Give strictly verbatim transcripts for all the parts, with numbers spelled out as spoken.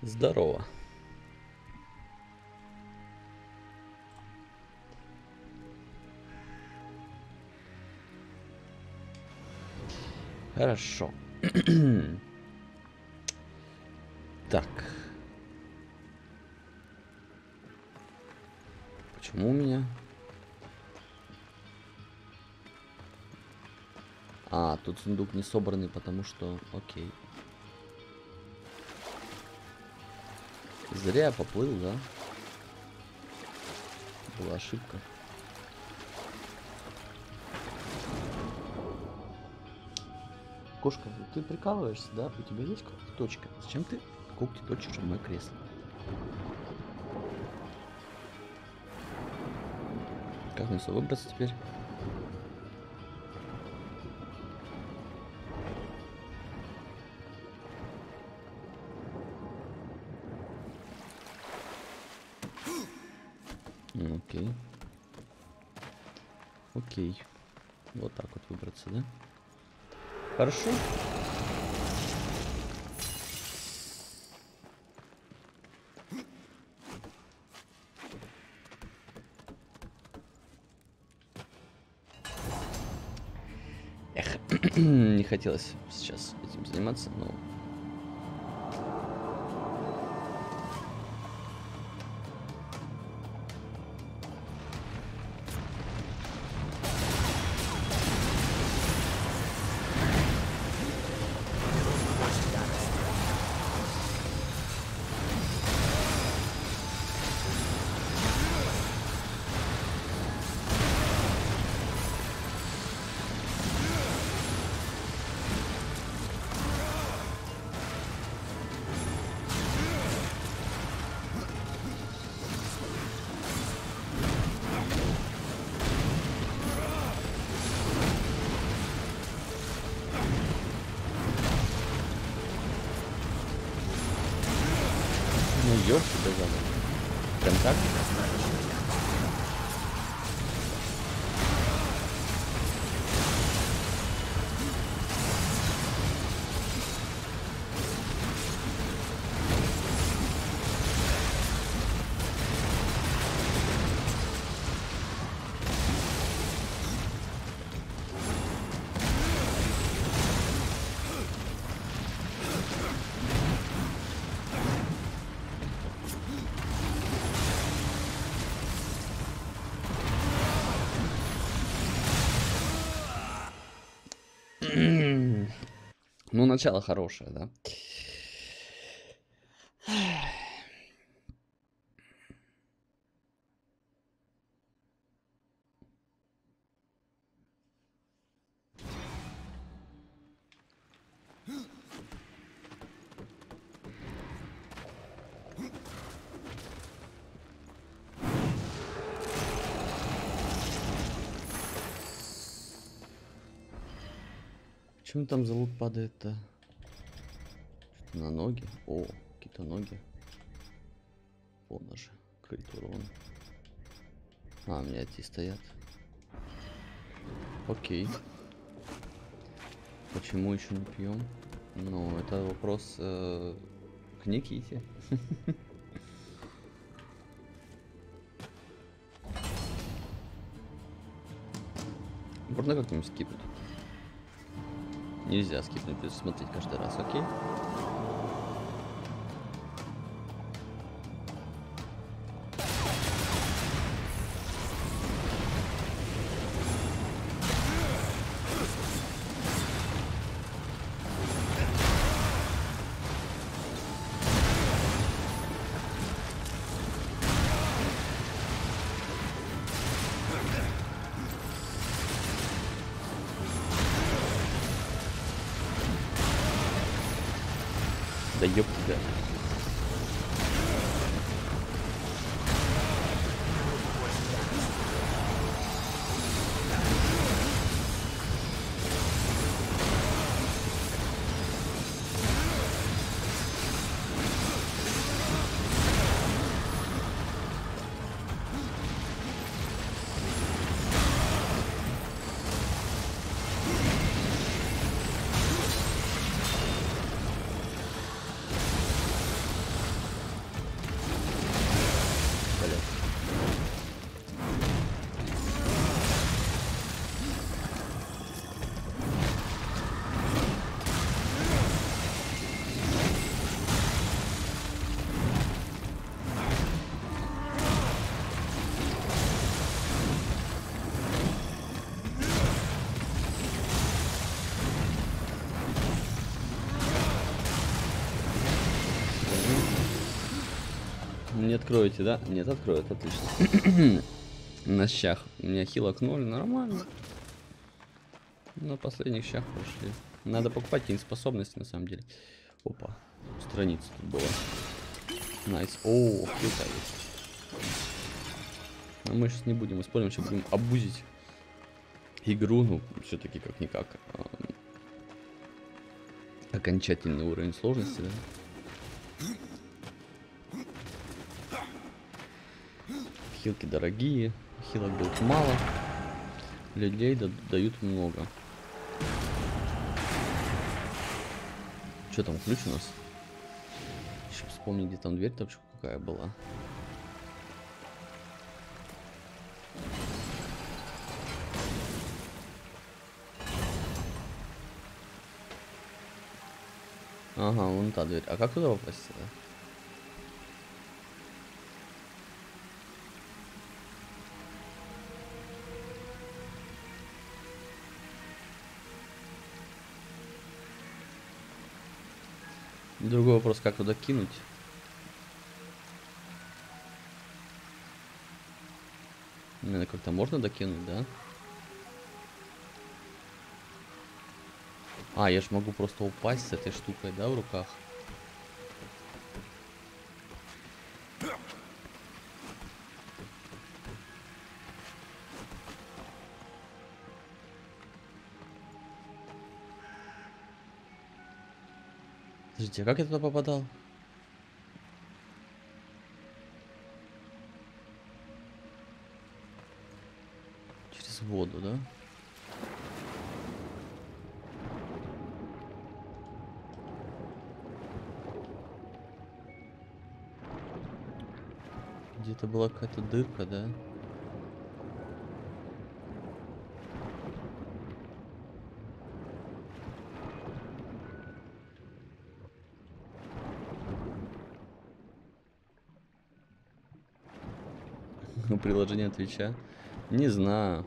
Здорово. Хорошо. Так. Почему у меня? А, тут сундук не собранный, потому что... Окей. Зря я поплыл, да? Была ошибка. Кошка, ты прикалываешься, да? У тебя есть когтеточка? Зачем ты когти точишь в мое кресло? Как мне выбраться теперь? Окей. Окей. Вот так вот выбраться, да? Хорошо. Эх, не хотелось сейчас этим заниматься, но... Ну, ёж тебя заново. Прям так? Ну, начало хорошее, да? Почему там за лут падает-то? Что-то на ноги. О, какие-то ноги. О, даже крит урон. А, у меня эти стоят. Окей. Почему еще не пьем? Ну, это вопрос э, к Никите. Можно как-нибудь скипнуть? Нельзя скипнуть, придется смотреть каждый раз, окей? Да ёб тебя. Не откроете, да? Нет, откроют, отлично. На щах. У меня хилок ноль, нормально. На последних щах прошли. Надо покупать какие-нибудь способности, на самом деле. Опа, страница тут была. Найс. О, хилка есть. Но мы сейчас не будем использовать, сейчас будем обузить игру. Ну, все-таки как-никак. Окончательный уровень сложности, да? Хилки дорогие, хилок дают мало, людей дают много. Что там, ключ у нас? Еще вспомни, где там дверь там какая была. Ага, вон та дверь. А как туда попасть? Да? Другой вопрос, как туда кинуть? Наверное, как-то можно докинуть, да? А, я ж могу просто упасть с этой штукой, да, в руках? Подождите, а как я туда попадал? Через воду, да? Где-то была какая-то дырка, да? Приложение Твича? Не знаю.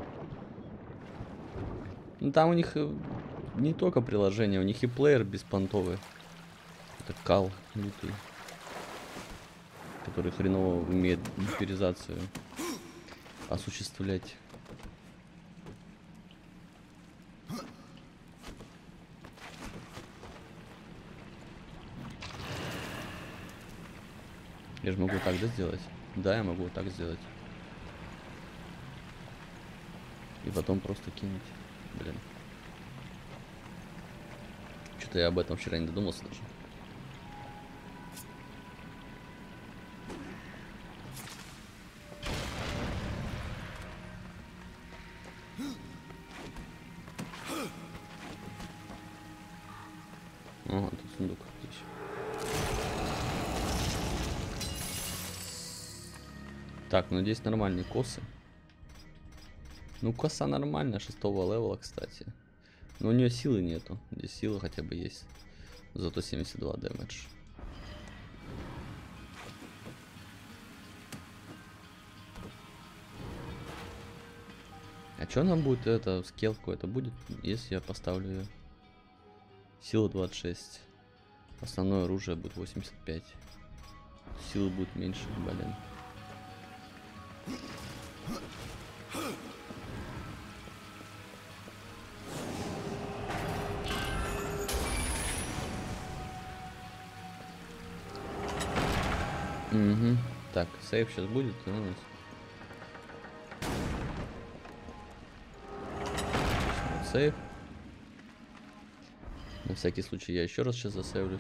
Ну там у них не только приложение, у них и плеер беспонтовый. Это кал лютый, который хреново умеет буферизацию осуществлять. Я же могу так, да, сделать? Да, я могу так сделать. И потом просто кинуть. Блин. Что-то я об этом вчера не додумался даже. Ага, тут сундук здесь. Так, ну здесь нормальные косы. Ну, коса нормальная, шестого левела, кстати. Но у нее силы нету. Здесь сила хотя бы есть. Зато семьдесят два дэмэдж. А что нам будет это, скилл какой-то будет, если я поставлю ее? Сила двадцать шесть. Основное оружие будет восемьдесят пять. Силы будет меньше, блин. Угу. Так, сейв сейчас будет у нас. Сейв. На всякий случай я еще раз сейчас засейвлюсь.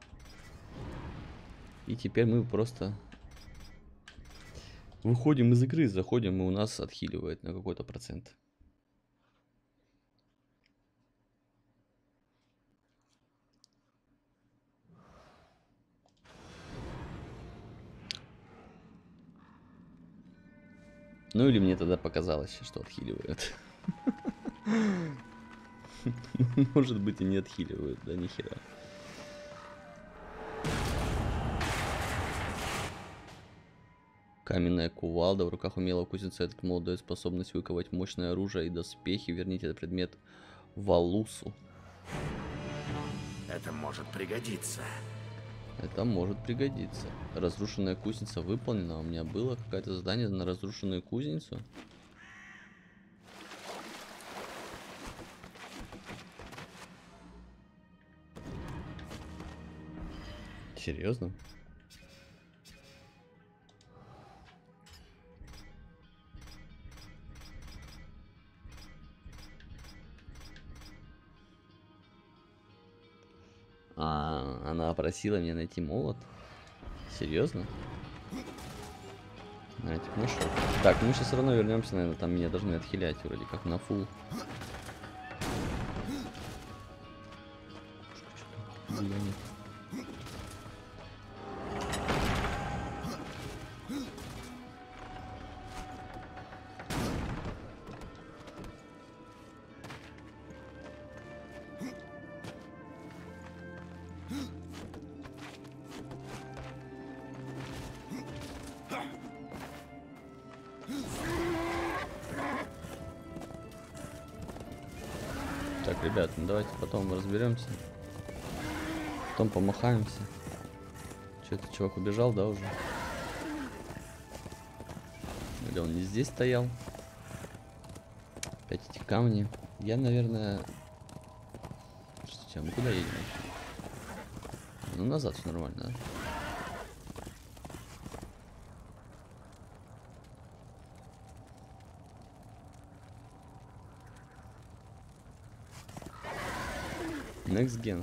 И теперь мы просто выходим из игры, заходим, и у нас отхиливает на какой-то процент. Ну или мне тогда показалось, что отхиливают. Может быть и не отхиливают, да нихера. Каменная кувалда. В руках умелого кузнеца этот молот дает способность выковать мощное оружие и доспехи. Верните этот предмет Валусу. Это может пригодиться. Это может пригодиться. Разрушенная кузница выполнена. У меня было какое-то задание на разрушенную кузницу. Серьезно? А, она просила меня найти молот. Серьезно? А, типа, нашел. Так, мы сейчас все равно вернемся, наверное, там меня должны отхилять вроде как на фул. Так, ребят, ну давайте потом разберемся. Потом помахаемся. Что-то чувак убежал, да, уже? Или он не здесь стоял? Опять эти камни. Я, наверное... Слушайте, а мы куда едем вообще? Ну, назад все нормально, да? Next gen.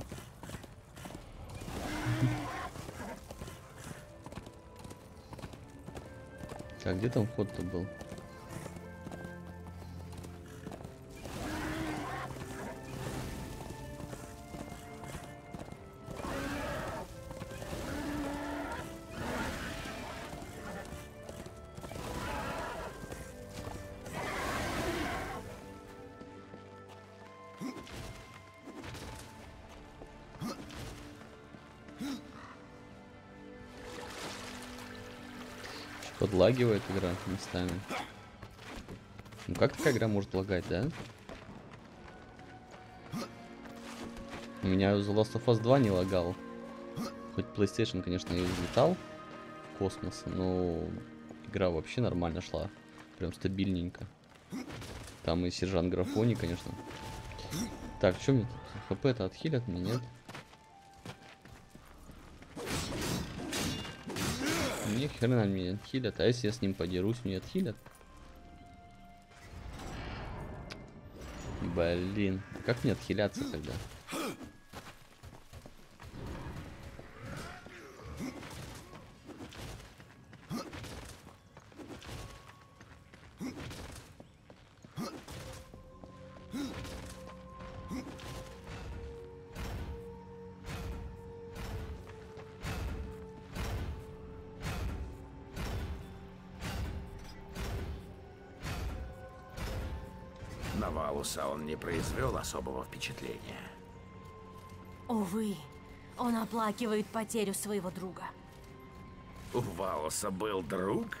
Так, где там вход-то был? Подлагивает игра местами. Ну как такая игра может лагать, да? У меня The Last of Us два не лагал. Хоть PlayStation, конечно, и взлетал в космос, но игра вообще нормально шла. Прям стабильненько. Там и сержант Графони, конечно. Так, что мне тут? ХП-то отхилят мне, нет? Ни хрена меня отхилят, а если я с ним подерусь, мне отхилят? Блин, как мне отхиляться тогда? На Валуса он не произвел особого впечатления. Увы, он оплакивает потерю своего друга. У Валуса был друг?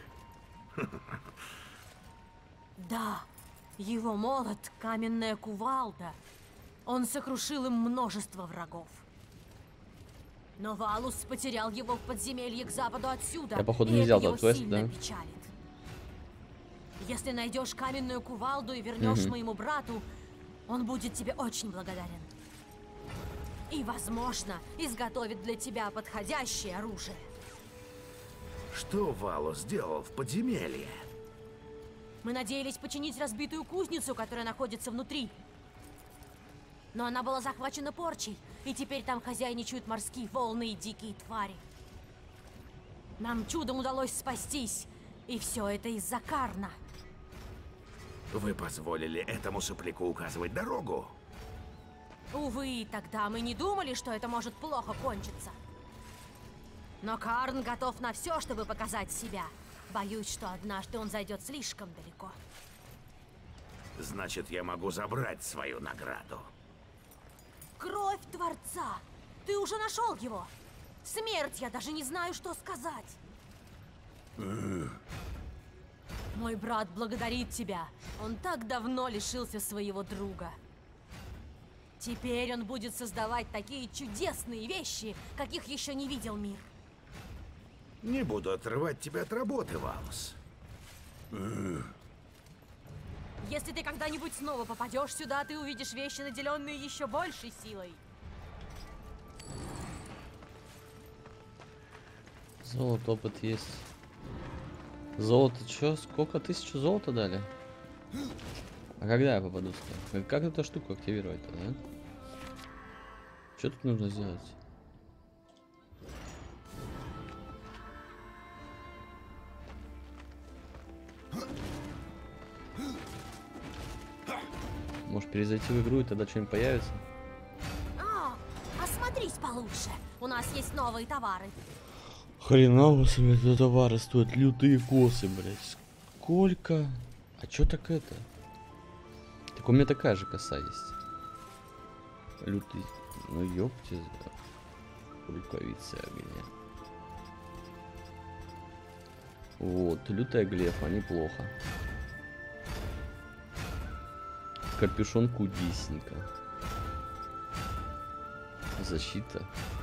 Да, его молот — каменная кувалда. Он сокрушил им множество врагов. Но Валус потерял его в подземелье к западу отсюда. Я, походу, и не взял это его тот квест, сильно да? печалит. Если найдешь каменную кувалду и вернешь Угу. моему брату, он будет тебе очень благодарен. И, возможно, изготовит для тебя подходящее оружие. Что Валус сделал в подземелье? Мы надеялись починить разбитую кузницу, которая находится внутри. Но она была захвачена порчей, и теперь там хозяйничают морские волны и дикие твари. Нам чудом удалось спастись, и все это из-за Карна. Вы позволили этому сопляку указывать дорогу? Увы, тогда мы не думали, что это может плохо кончиться. Но Карн готов на все, чтобы показать себя. Боюсь, что однажды он зайдет слишком далеко. Значит, я могу забрать свою награду. Кровь Творца! Ты уже нашел его! Смерть, я даже не знаю, что сказать. Мой брат благодарит тебя. Он так давно лишился своего друга. Теперь он будет создавать такие чудесные вещи, каких еще не видел мир. Не буду отрывать тебя от работы, Валус. Если ты когда-нибудь снова попадешь сюда, ты увидишь вещи, наделенные еще большей силой. Золото, опыт есть. Золото, чё? Сколько? Тысячу золота дали? А когда я попаду сюда? Как эту штуку активировать-то, да? Что тут нужно сделать? Может перезайти в игру и тогда что-нибудь появится? О, осмотрись получше. У нас есть новые товары. Хреново себе за товары стоят лютые косы, блять. Сколько? А чё так это? Так у меня такая же коса есть. Лютый. Ну ёпте. Рукавицы огня. Вот, лютая глефа, неплохо. Капюшон кудесника. Защита.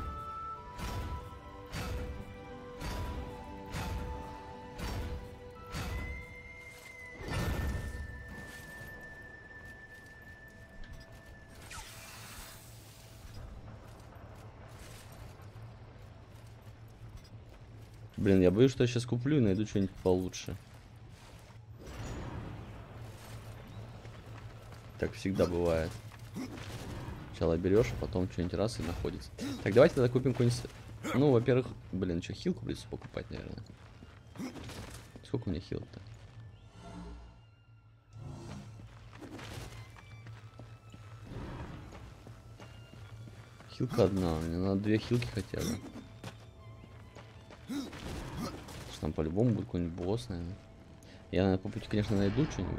Блин, я боюсь, что я сейчас куплю и найду что-нибудь получше. Так всегда бывает. Сначала берешь, а потом что-нибудь раз и находится. Так, давайте тогда купим какой-нибудь... Ну, во-первых, блин, что, хилку придется покупать, наверное. Сколько у меня хил-то? Хилка одна, мне надо две хилки хотя бы. Что там по-любому будет какой-нибудь босс, наверное. Я, наверное, по пути, конечно, найду что-нибудь.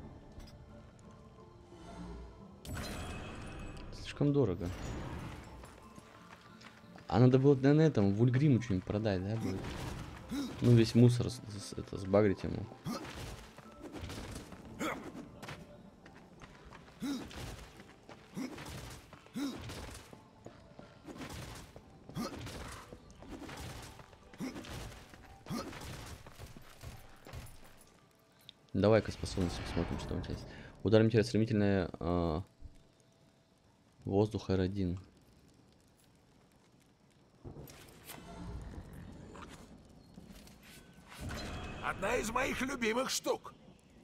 Слишком дорого. А надо было, наверное, этому Вульгриму что-нибудь продать, да, будет? Ну, весь мусор с, с, это, сбагрить ему. Давай-ка способности посмотрим, что там у тебя есть. Удар метеора стремительная а... воздух эр один. Одна из моих любимых штук.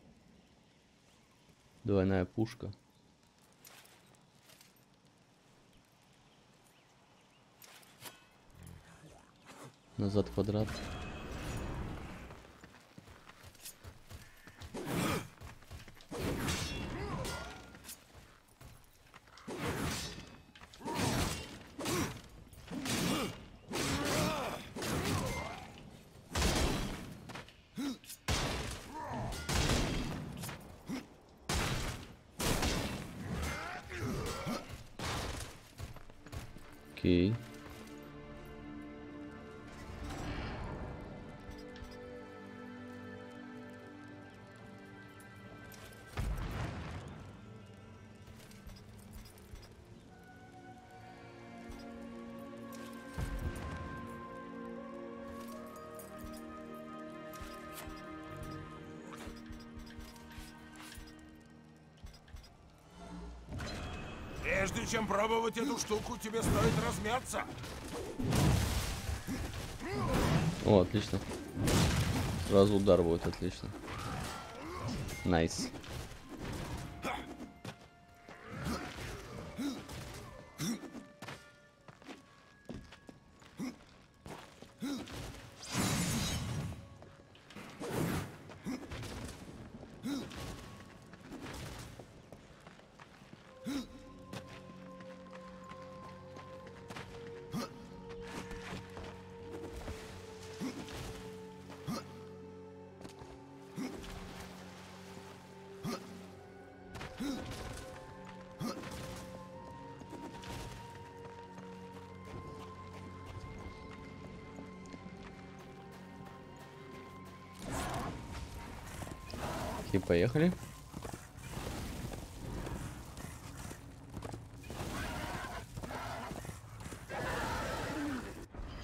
Двойная пушка. Назад квадрат. Окей. Прежде чем пробовать эту штуку, тебе стоит размяться. О, отлично. Сразу удар будет, отлично. Найс. Окей, поехали.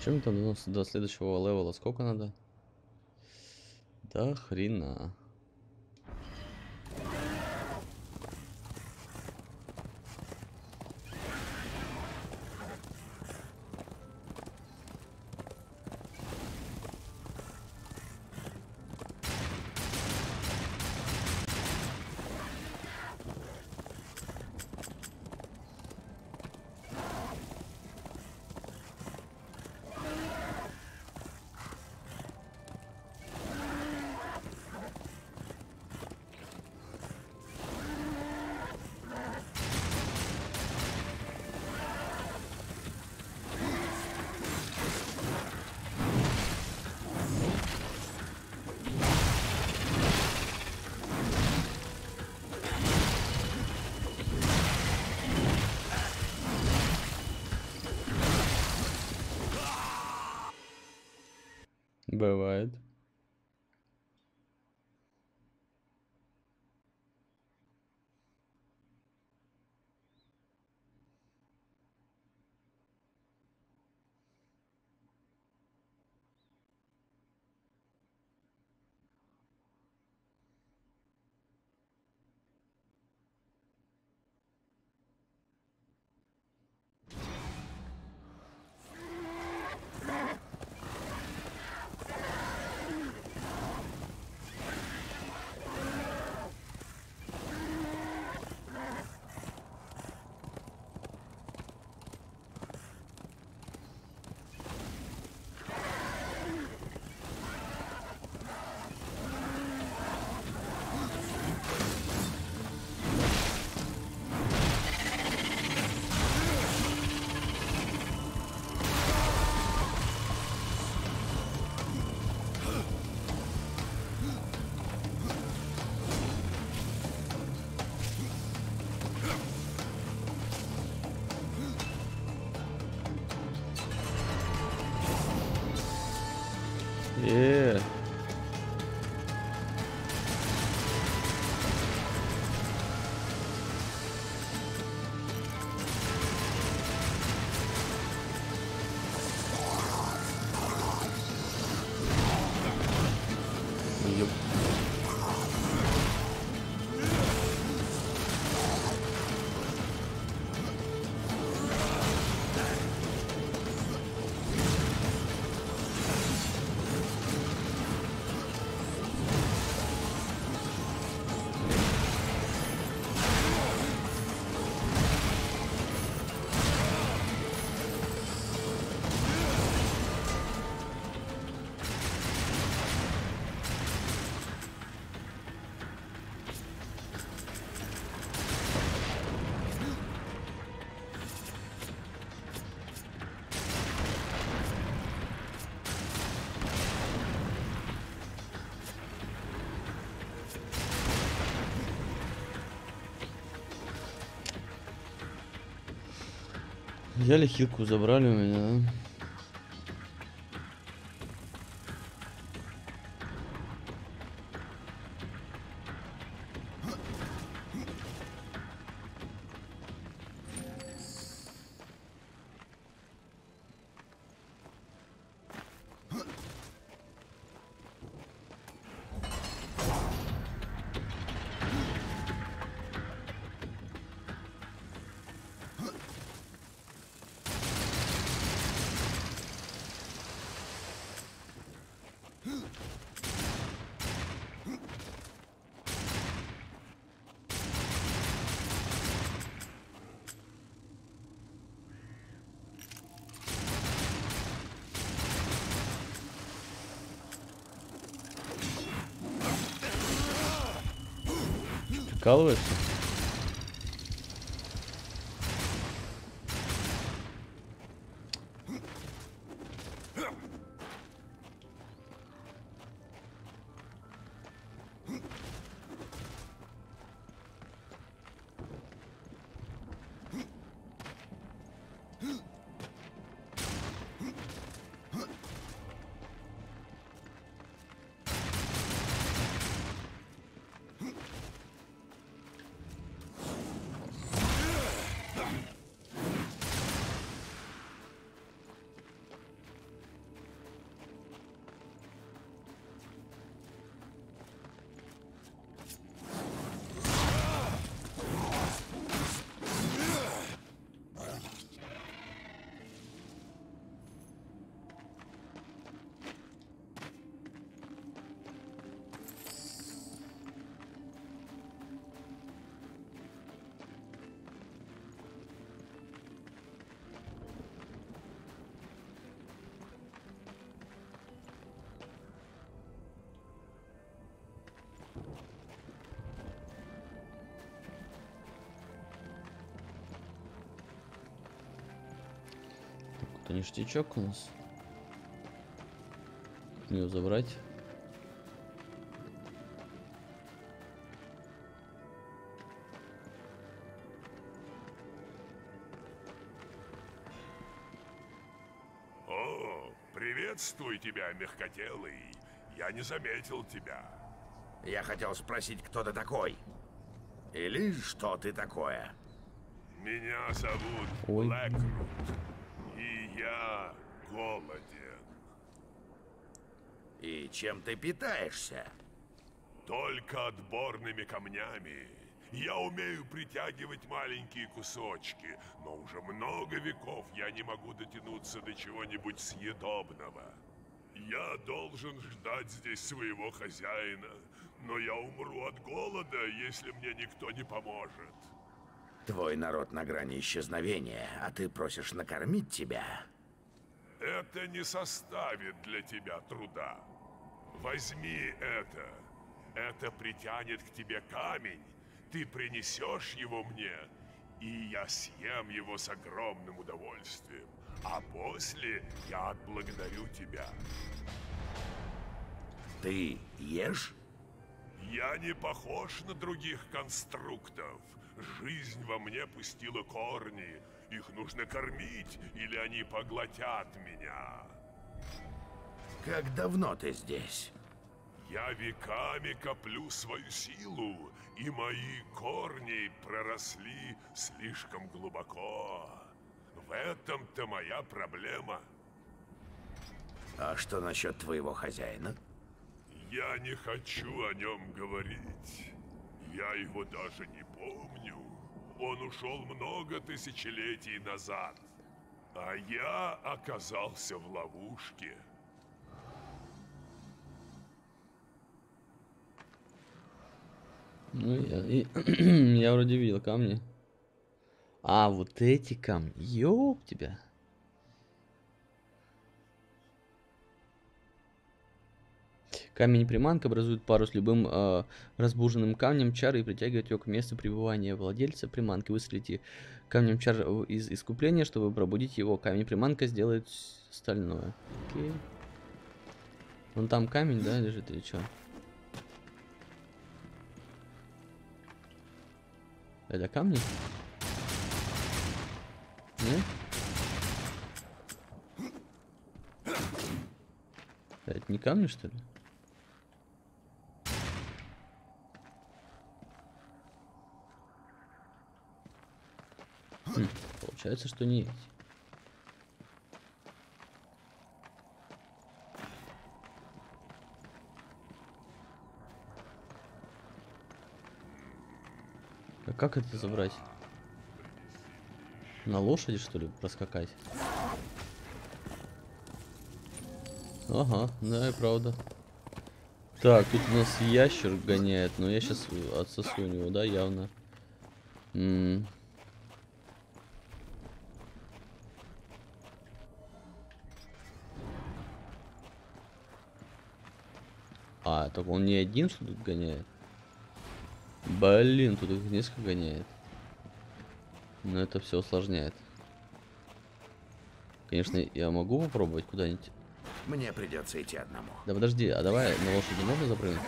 Чем там до, до следующего левела сколько надо? Да хрена. Бывает. Е. Ёп. Взяли хилку, забрали у меня, да? Прикалываешься? Это ништячок у нас. Ее забрать. О, приветствую тебя, мягкотелый. Я не заметил тебя. Я хотел спросить, кто ты такой? Или что ты такое? Меня зовут Ой. Блэкрут, и я голоден. И чем ты питаешься? Только отборными камнями. Я умею притягивать маленькие кусочки, но уже много веков я не могу дотянуться до чего-нибудь съедобного. Я должен ждать здесь своего хозяина, но я умру от голода, если мне никто не поможет. Твой народ на грани исчезновения, а ты просишь накормить тебя? Это не составит для тебя труда. Возьми это. Это притянет к тебе камень. Ты принесешь его мне, и я съем его с огромным удовольствием. А после я отблагодарю тебя. Ты ешь? Я не похож на других конструктов. Жизнь во мне пустила корни. Их нужно кормить, или они поглотят меня. Как давно ты здесь? Я веками коплю свою силу, и мои корни проросли слишком глубоко. В этом-то моя проблема. А что насчет твоего хозяина? Я не хочу о нем говорить. Я его даже не помню. Он ушел много тысячелетий назад. А я оказался в ловушке. Ну, я, и- я вроде видел камни. А, вот эти камни. Ёб тебя. Камень-приманка образует пару с любым э, разбуженным камнем чары и притягивает его к месту пребывания владельца приманки. Выстрелите камнем чар из искупления, чтобы пробудить его. Камень-приманка сделает остальное. Окей. Вон там камень, да, лежит или что? Это камни? Нет? Это не камни, что ли? Хм, получается, что не эти. А как это забрать? На лошади, что ли, проскакать? Ага, да, и правда. Так, тут у нас ящер гоняет, но я сейчас отсосу у него, да, явно. М -м. А, так он не один, что тут гоняет? Блин, тут их несколько гоняет. Но это все усложняет. Конечно, я могу попробовать куда-нибудь. Мне придется идти одному. Да подожди, а давай на лошади можно запрыгнуть?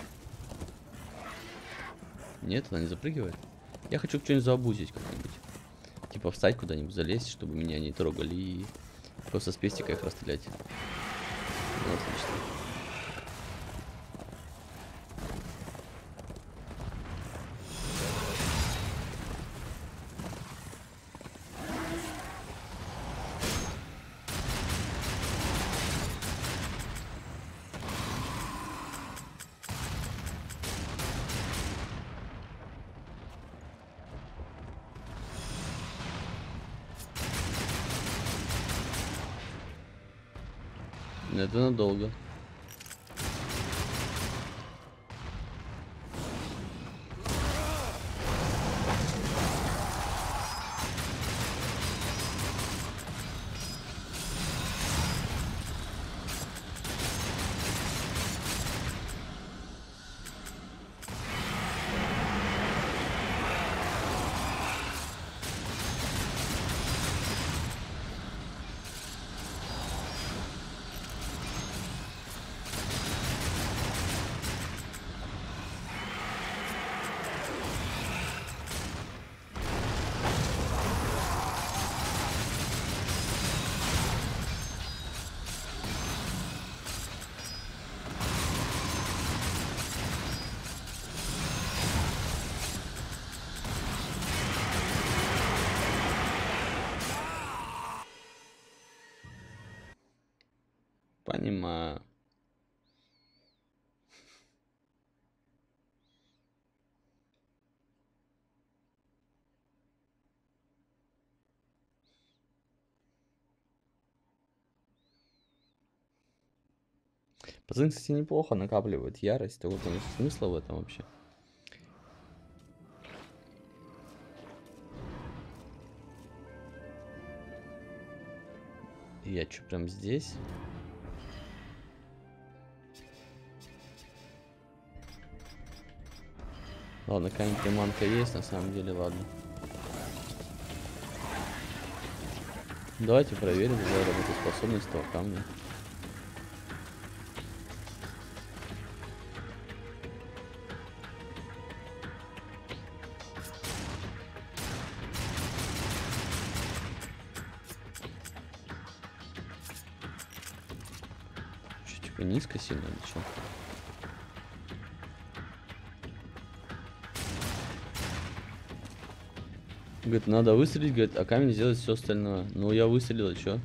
Нет, она не запрыгивает. Я хочу что-нибудь заобузить как-нибудь. Типа встать куда-нибудь, залезть, чтобы меня не трогали и просто с пестика их расстрелять. Ну, отлично. Это надолго. Понимаю. Пацаны, кстати, неплохо накапливают ярость. То вот он смысла в этом вообще. Я чё, прям здесь? Ладно, какая-нибудь приманка есть, на самом деле, ладно. Давайте проверим за работоспособность этого камня. Что, типа низко сильно или что? Говорит, надо выстрелить, говорит, а камень сделать все остальное. Ну, я выстрелил, и чё?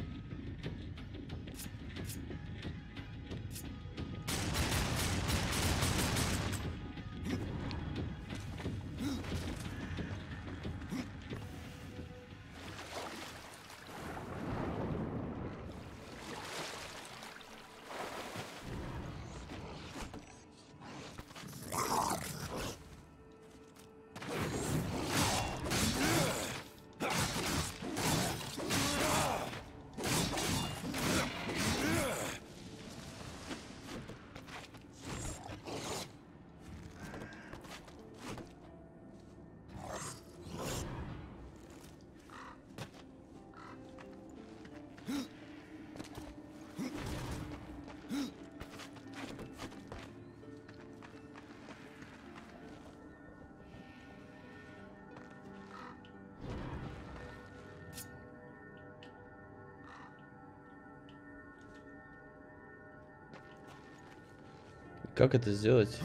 Как это сделать?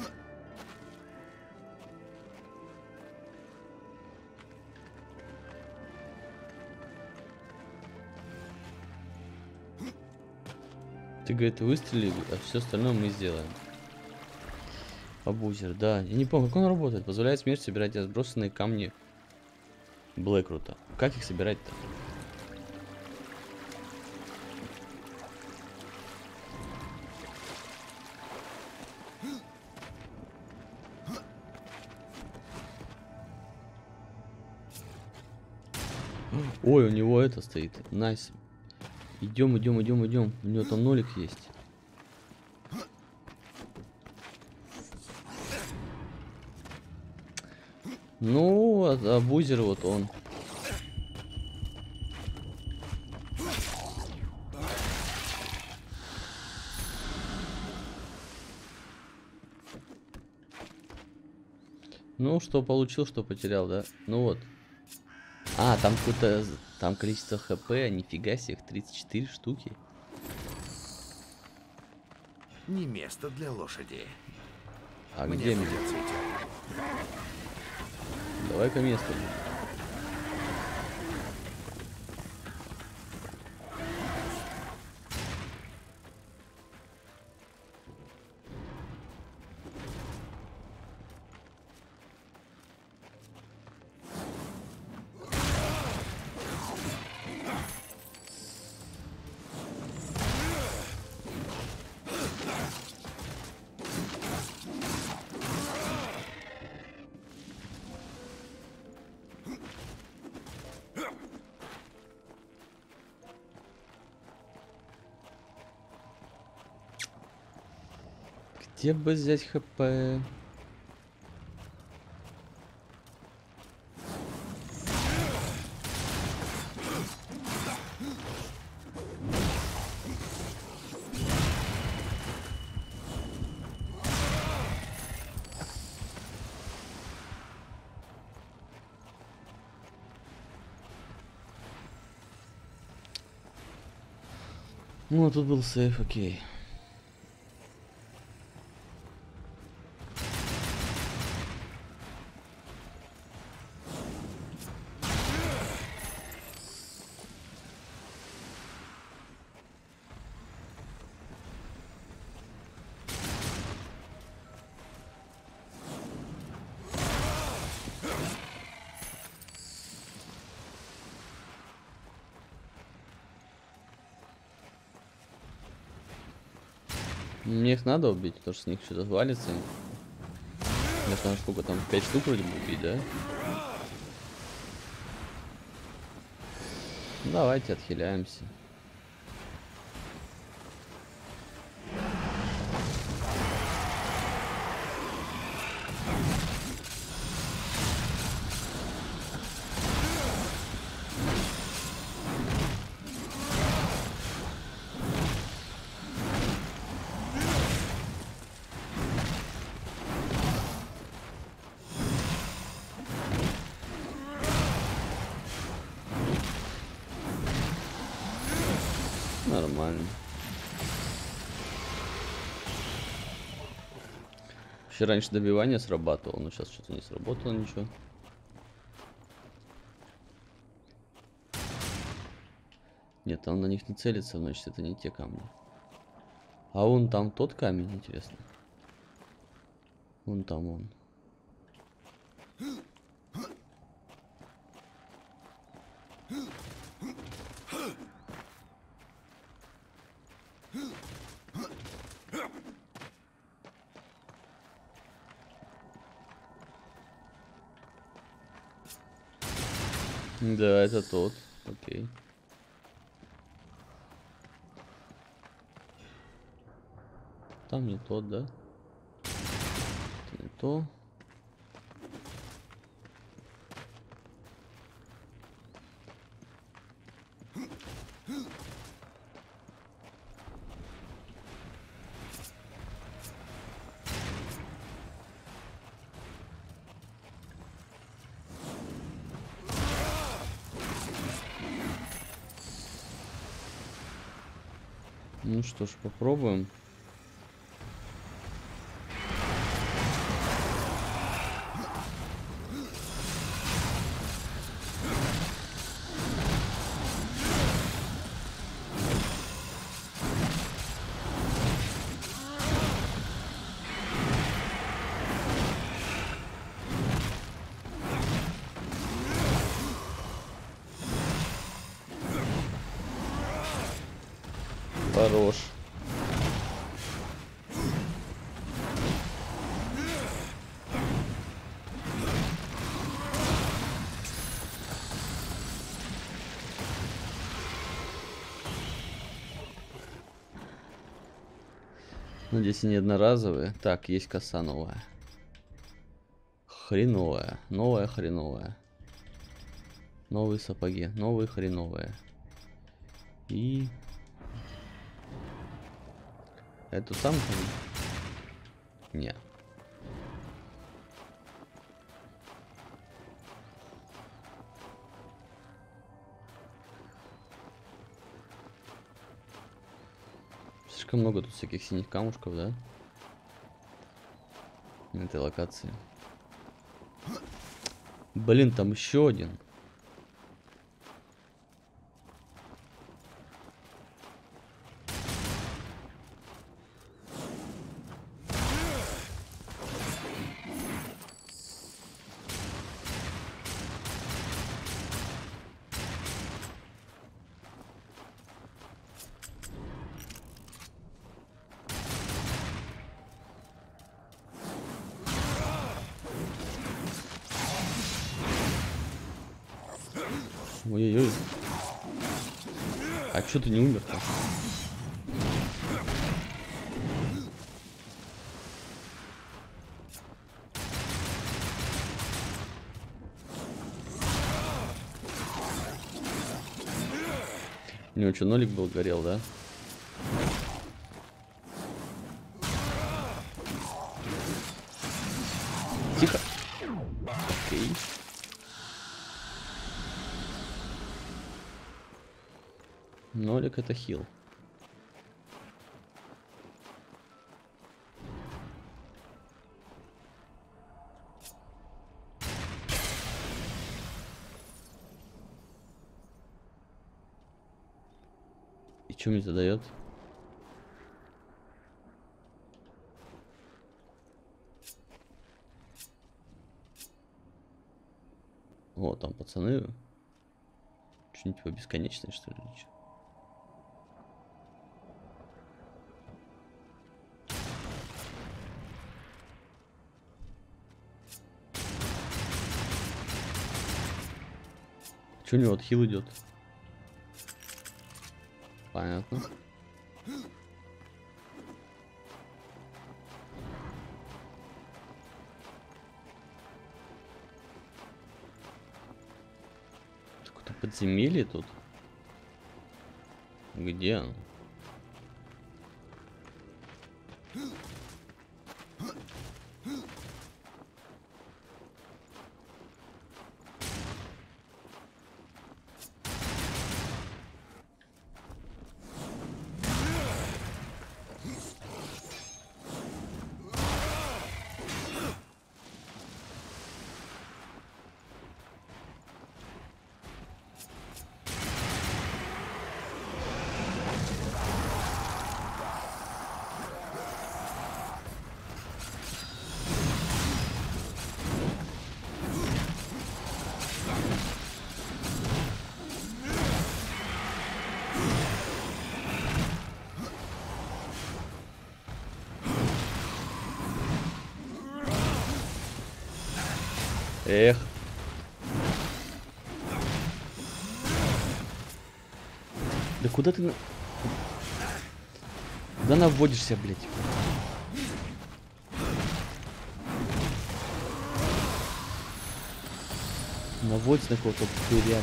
Ты, говорит, выстрели, а все остальное мы сделаем. Абузер, да. Я не помню, как он работает. Позволяет смерть собирать сбросанные камни Блэкрута. Как их собирать-то? Ой, у него это стоит. Найс. Идем, идем, идем, идем. У него там нолик есть. Ну, а, абузер вот он. Ну, что получил, что потерял, да? Ну вот. А, там какое-то... Там количество хп, нифига себе, их тридцать четыре штуки. Не место для лошади. А Мне где мне? придется идти. Давай-ка место. Где бы взять хп? Ну, тут был сейф, окей. Мне их надо убить, потому что с них что-то валится. Мне ж надо сколько там, пять штук вроде бы убить, да? Давайте отхиляемся. Нормально. Вообще раньше добивание срабатывало, но сейчас что-то не сработало ничего. Нет, он на них не целится, значит это не те камни. А вон там тот камень, интересно. Вон там он. Да, это тот. Окей. Там не тот, да? Это не то. Ну что ж, попробуем. Хорош. Надеюсь, они одноразовые. Так, есть коса новая. Хреновая. Новая хреновая. Новые сапоги. Новые хреновые. И... Эту самку? Не. Слишком много тут всяких синих камушков, да? На этой локации. Блин, там еще один. Ой-ой-ой. А чё ты не умер-то? У него что, нолик был, горел, да? Тихо. Окей. Нолик это хил. И что мне это дает? О, там пацаны. Что-нибудь типа бесконечное, что ли? Че у него отхил идет? Понятно. Какое-то подземелье тут. Где он? Эх. Да куда ты... Куда наводишься, блядь? Наводится на кого-то рядом.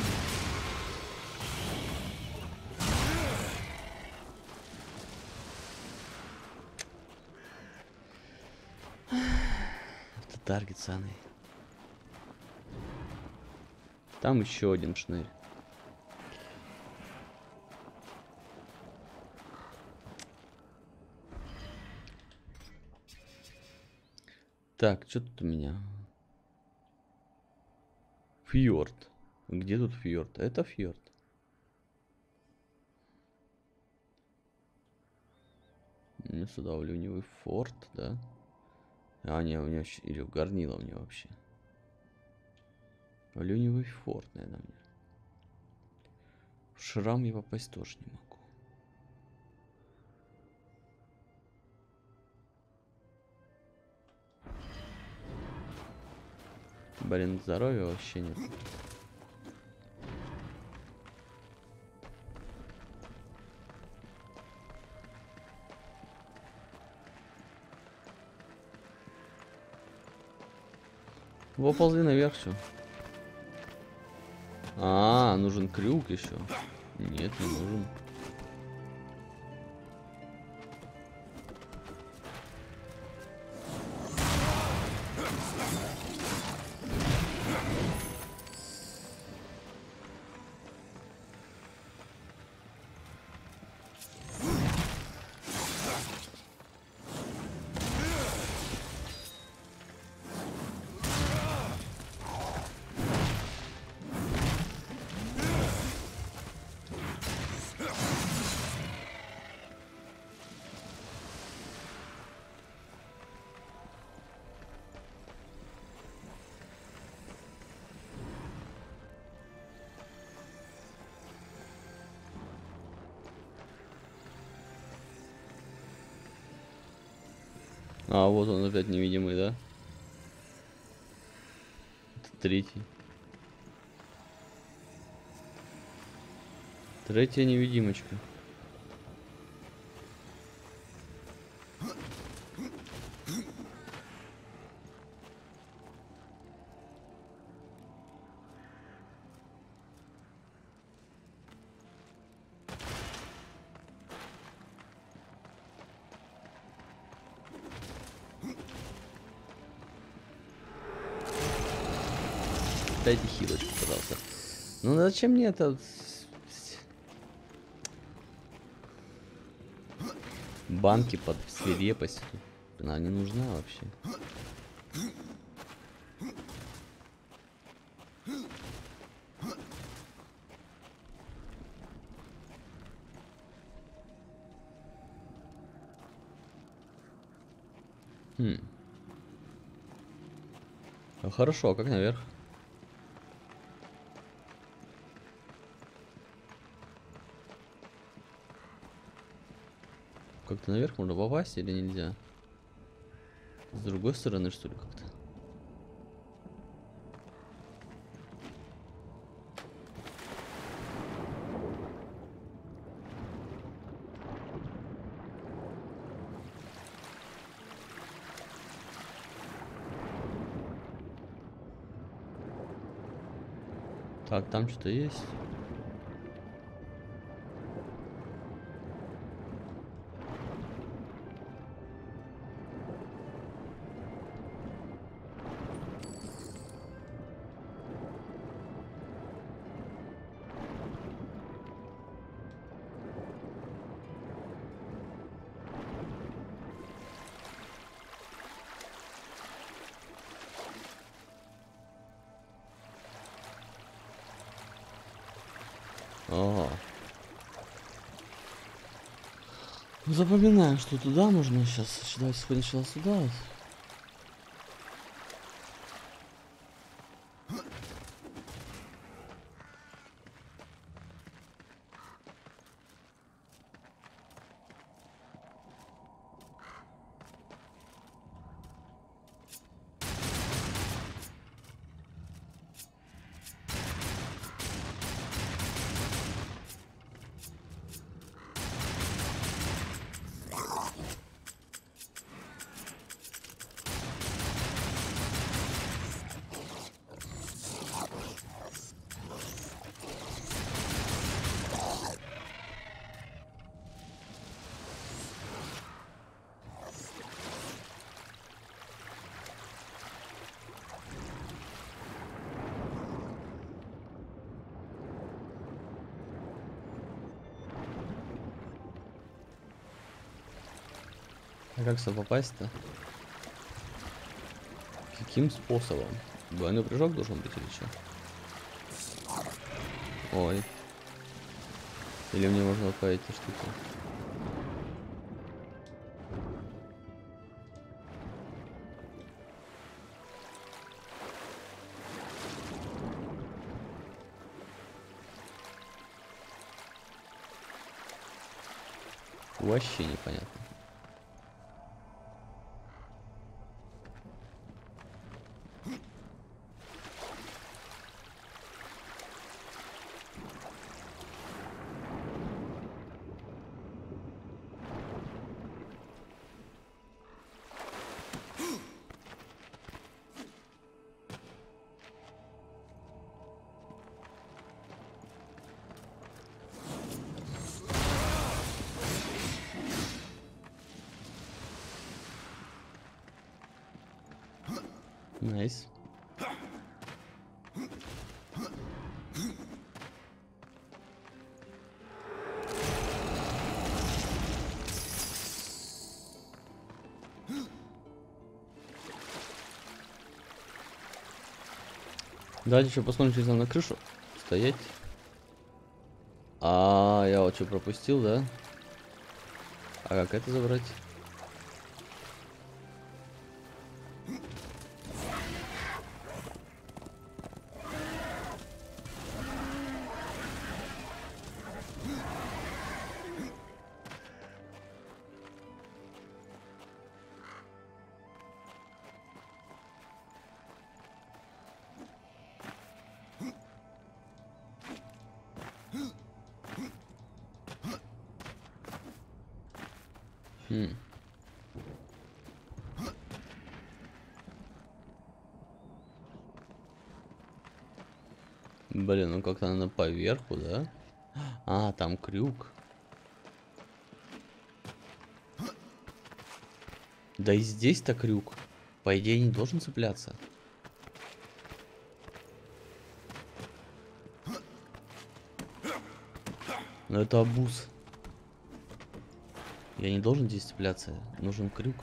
Это таргет саный. Там еще один шнырь. Так, что тут у меня? Фьорд. Где тут фьорд? Это фьорд. Мне сюда в ливневый форт, да? А, не, у меня или в горнило мне вообще. В ливневый форт, наверное, мне. В шрам я попасть тоже не могу. Блин, здоровья вообще нет. Выползли наверх, все. А, нужен крюк еще. Нет, не нужен. А, вот он опять невидимый, да? Это третий. Третья невидимочка. Дайте хилочку, пожалуйста. Ну зачем мне это? Банки под свирепость. Она не нужна вообще. Хм. А хорошо, а как наверх? Как-то наверх можно попасть или нельзя? С другой стороны, что ли, как-то? Так, там что-то есть. О. Запоминаем, что туда можно сейчас. Давайте сначала сюда. А как сюда попасть-то? Каким способом? Двойной прыжок должен быть или что? Ой. Или мне можно по эти штуки? Вообще непонятно. Найс. Давайте еще посмотрим, через на крышу стоять. А я вот что пропустил, да? А как это забрать? Хм. Блин, ну как-то надо поверху, да? А, там крюк. Да и здесь-то крюк. По идее, не должен цепляться. Но это абуз. Я не должен здесь цепляться. Нужен крюк.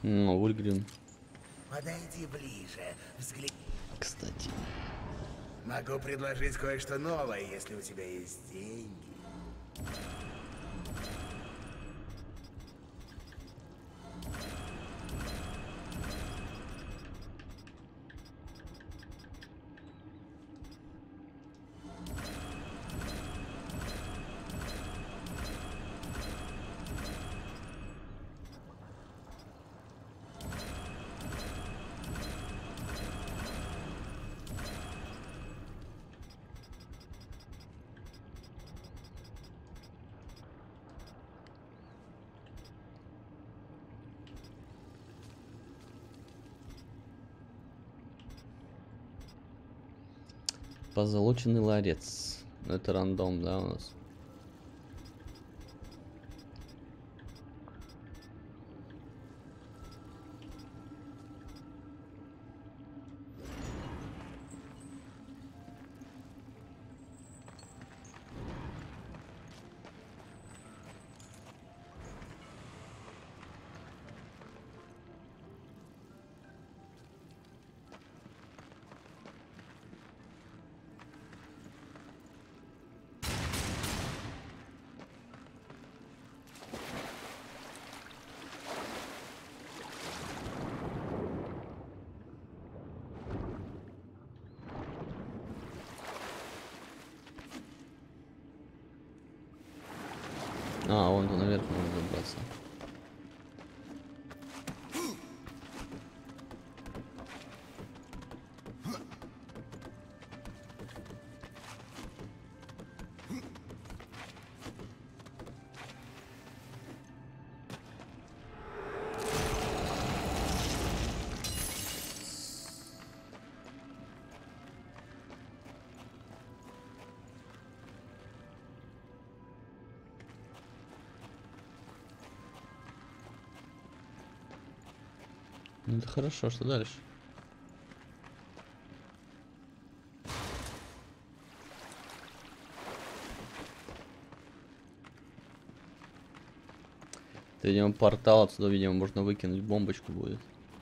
Ну, Вульгрим, Подойди ближе, взгляни. кстати. Могу предложить кое-что новое, если у тебя есть деньги. Позолоченный ларец. Это рандом, да, у нас? А, вон то наверх можно забраться. Ну это хорошо, что дальше? Это, видимо, портал, отсюда, видимо, можно выкинуть бомбочку будет.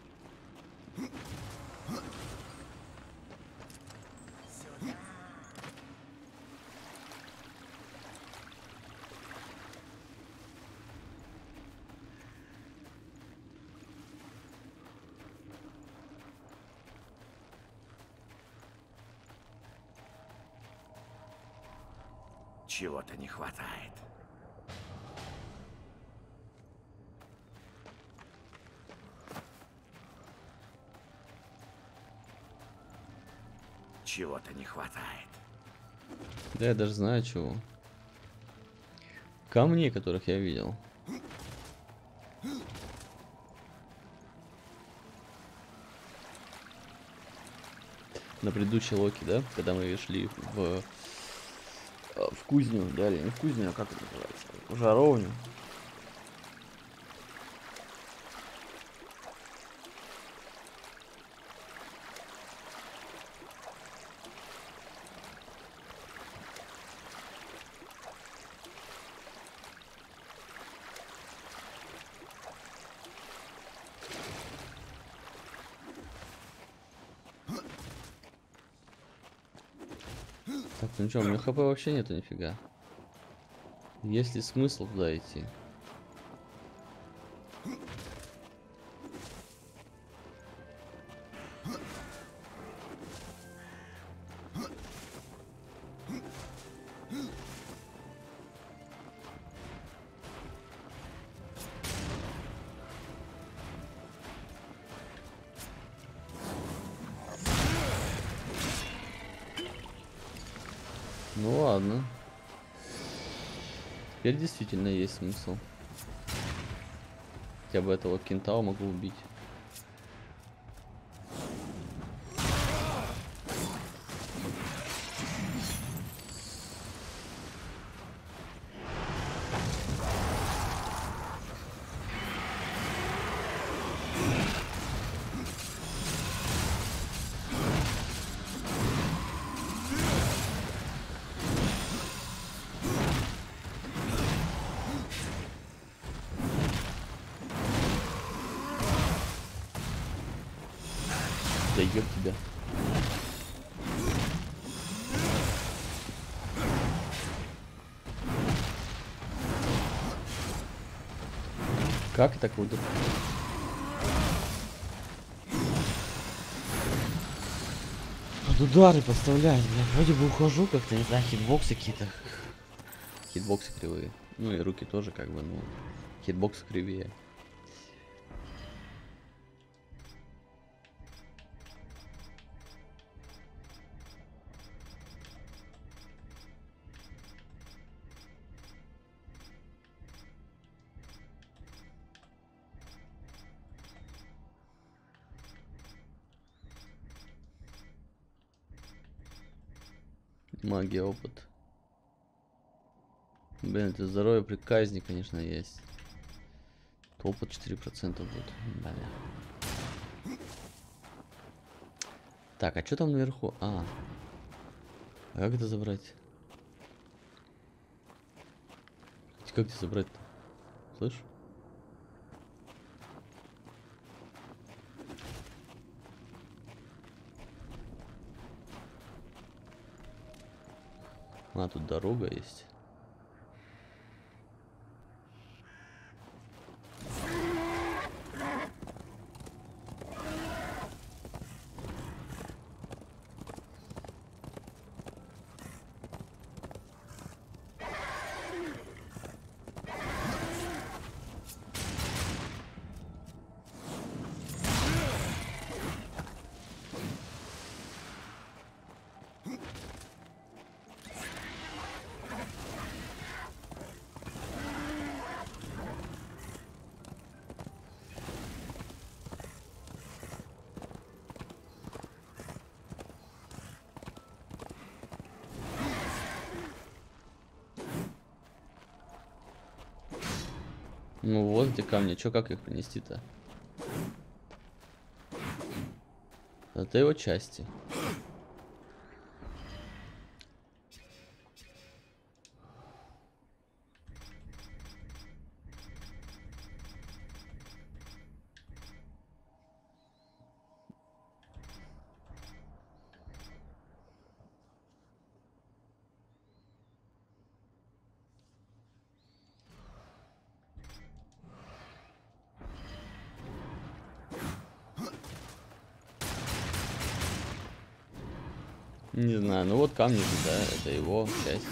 Чего-то не хватает. Чего-то не хватает. Да, я даже знаю чего. Камней, которых я видел. На предыдущей локе, да? Когда мы шли в, в кузню, да, или не в кузню, а как это называется? В жаровню. Так, ну что, у меня хп вообще нету нифига. Есть ли смысл туда идти? Ну ладно. Теперь действительно есть смысл. Я бы этого кентау могу убить. ёб тебя. Как так удар? Под удары поставлять, бля. Вроде бы ухожу как-то, не знаю, хитбоксы какие-то. Хитбоксы кривые. Ну и руки тоже как бы, ну. Хитбоксы кривее. Магия, опыт. Блин, это здоровье при казни, конечно, есть. Опыт четыре процента будет. Бля. Так, а что там наверху? А. А как это забрать? Как это забрать-то? Слышь? А, тут дорога есть. Ну вот эти камни, чё, как их принести-то? Это его части. Не знаю, ну вот камни, да, это его часть.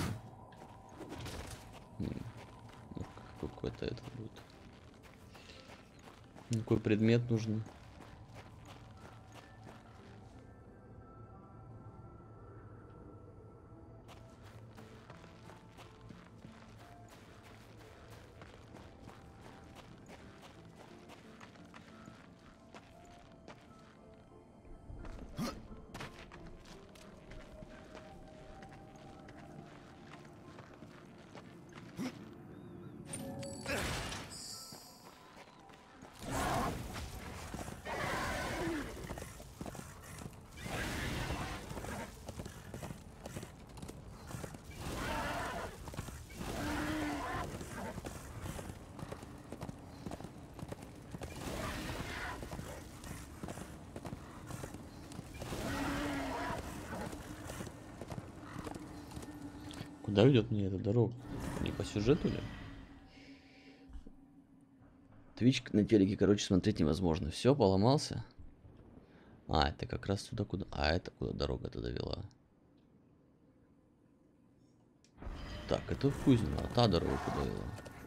Ну, какой-то это будет. Какой предмет нужен? Куда ведет мне эта дорога? Не по сюжету ли? Твич на телеке, короче, смотреть невозможно. Все, поломался. А, это как раз сюда, куда... А, это куда дорога-то довела. Так, это в Кузню, а та дорога куда вела.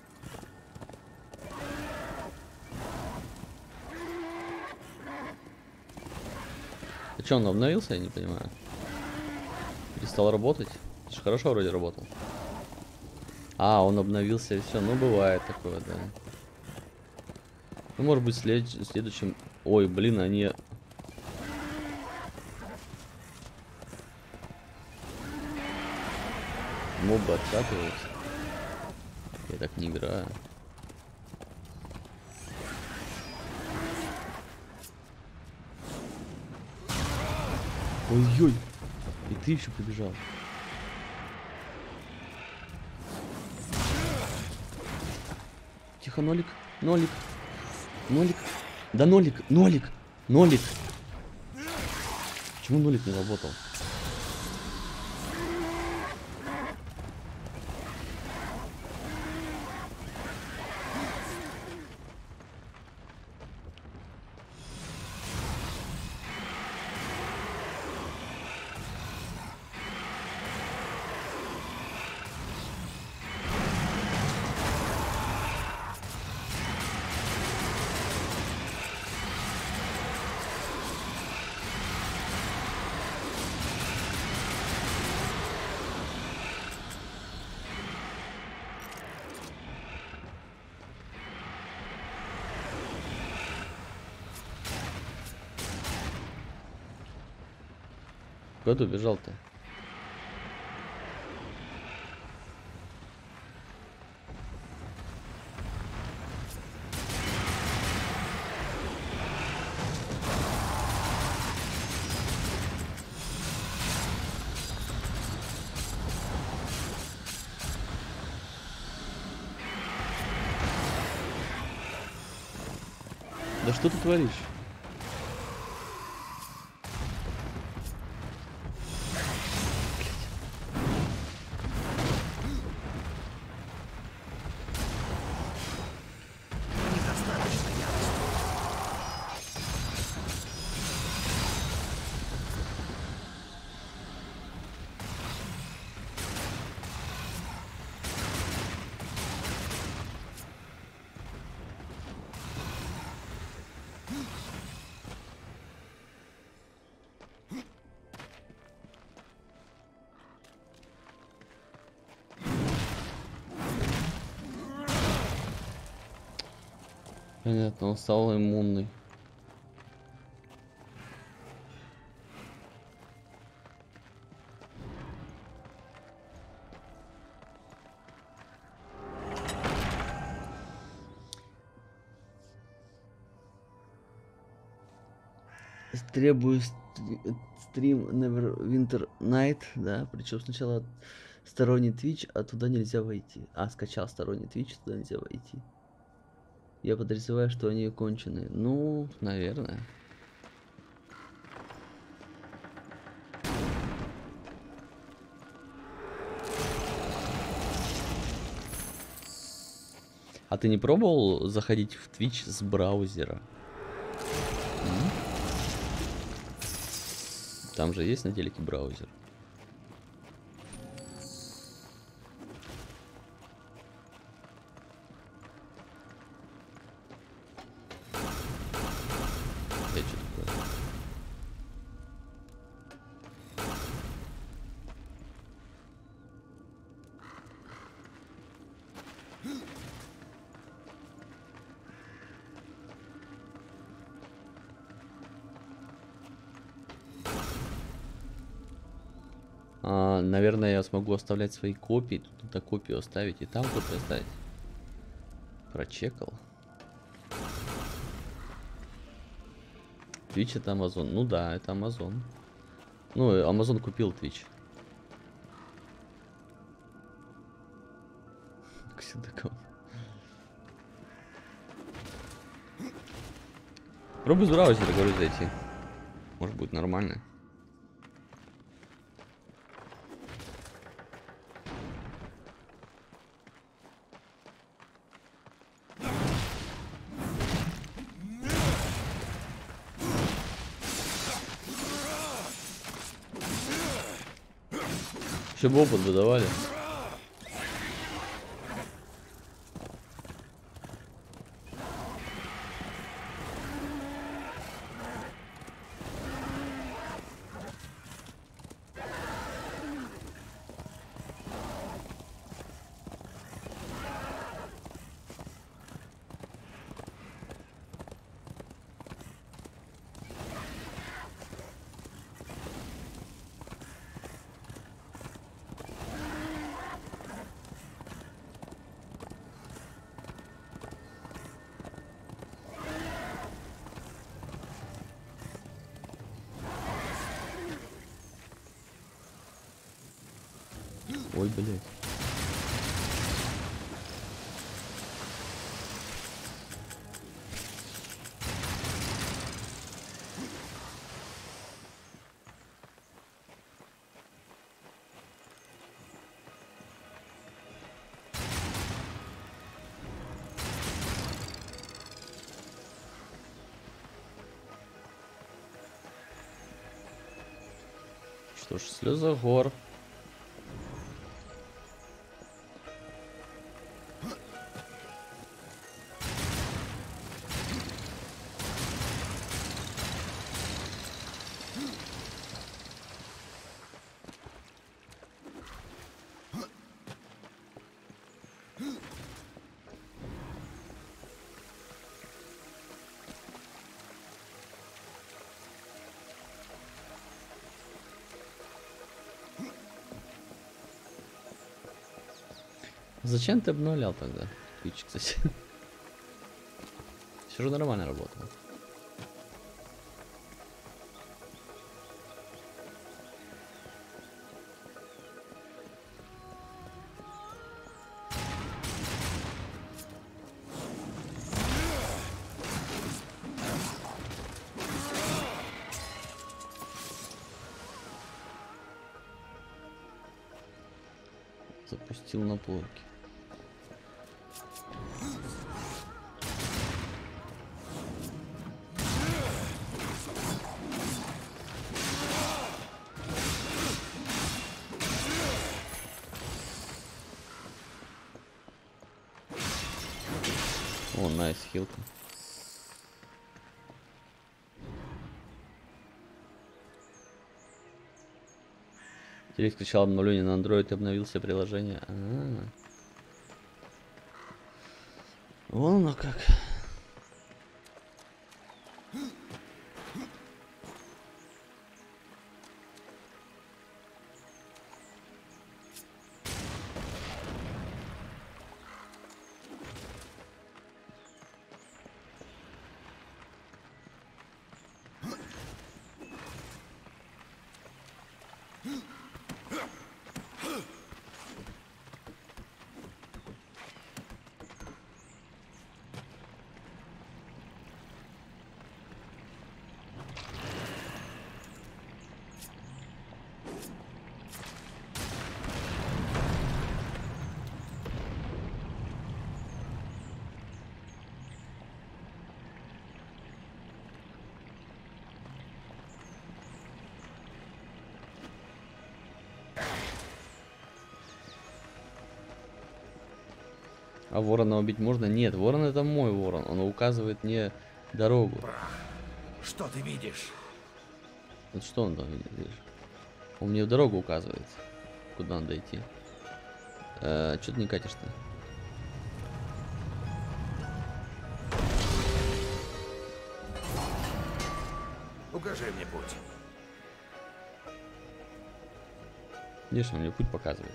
А что, он обновился, я не понимаю. Перестал работать? Это же хорошо вроде работал. А, он обновился и все. Ну, бывает такое, да. Ну, может быть, след... следующим... Ой, блин, они... Мобы откатываются. Я так не играю. Ой-ой. И ты еще побежал. Тихо, нолик. Нолик. Нолик. Да нолик. Нолик. Нолик. Почему нулик не работал? Куда ты убежал-то? Да что ты творишь? Понятно, он стал иммунный. Требую стри- стрим Neverwinter Night, да, причем сначала сторонний Twitch, а туда нельзя войти. А, скачал сторонний Twitch, туда нельзя войти. Я подозреваю, что они конченые. Ну, наверное. А ты не пробовал заходить в Twitch с браузера? М? Там же есть на телеке браузер. Это что такое? А, наверное, я смогу оставлять свои копии. Тут надо копию оставить и там копию оставить. Прочекал. Twitch это Amazon. Ну да, это Amazon. Ну, Amazon купил Twitch. Ксидоком. Пробуй с браузера, говорю, зайти. Может будет нормально. Еще бы опыт выдавали. Ой, блядь. Что ж, слезогор. Зачем ты обновлял тогда? Twitch, кстати. Все же нормально работало. Запустил на плойке. О, найс, хилка. Телек скачал обновление на Android и обновился приложение. А -а -а. Вон оно как. А ворона убить можно? Нет, ворон это мой ворон. Он указывает мне дорогу. Что ты видишь? Вот что он там видит, видишь? Он мне дорогу указывает. Куда надо идти. Э, Че ты не катишь-то? Укажи мне путь. Видишь, он мне путь показывает.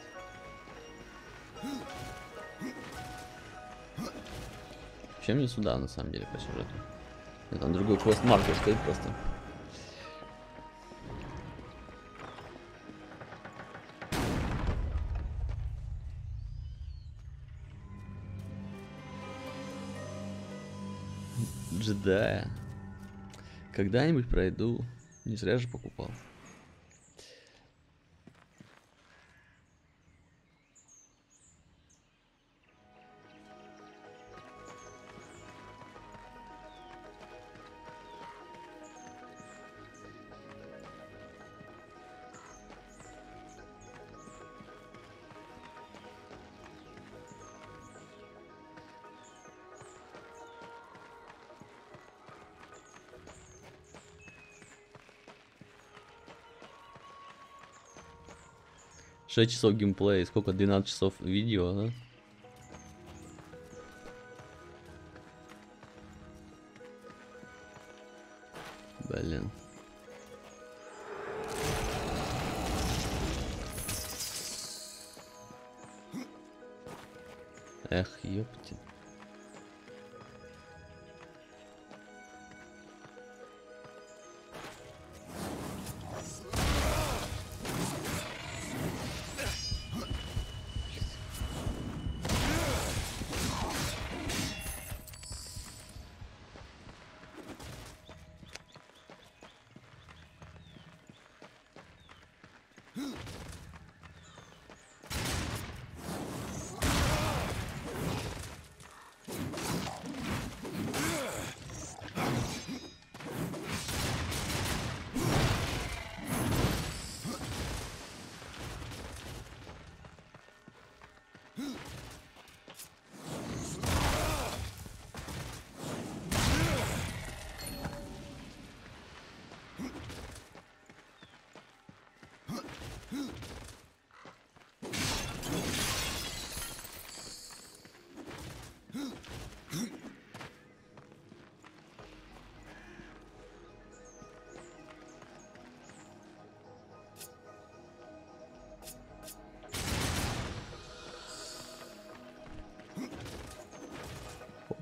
Чем не сюда, на самом деле, по сюжету? Нет, там другой квест-маркер стоит просто. Джедая. Когда-нибудь пройду. Не зря же покупал. шесть часов геймплея, сколько? двенадцать часов видео, да? Блин. Эх, ёпти.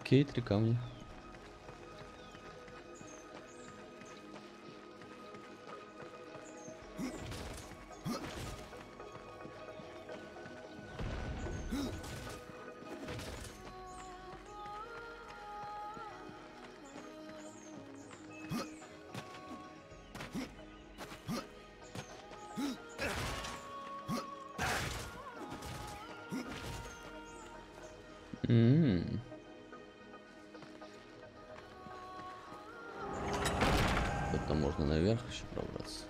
Окей, три камня. М-м. Тут-то можно наверх еще пробраться.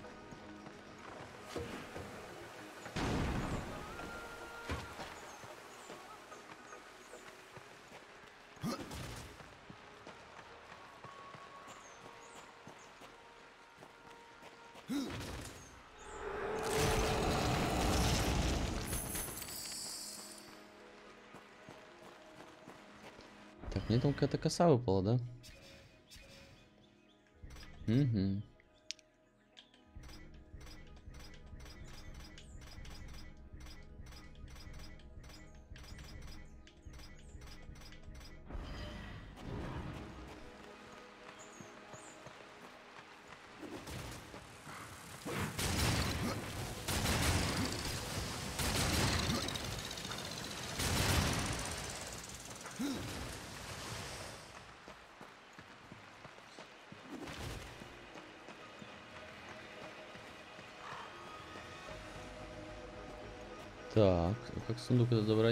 Так, мне там какая-то коса выпала, да? Угу. Так, а как сундук это забрать?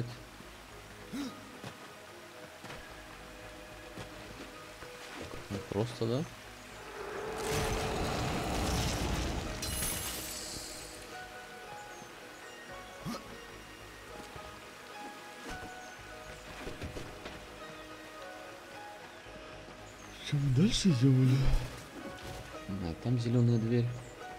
Ну, просто, да? Что мы дальше идем? А, там зеленая дверь.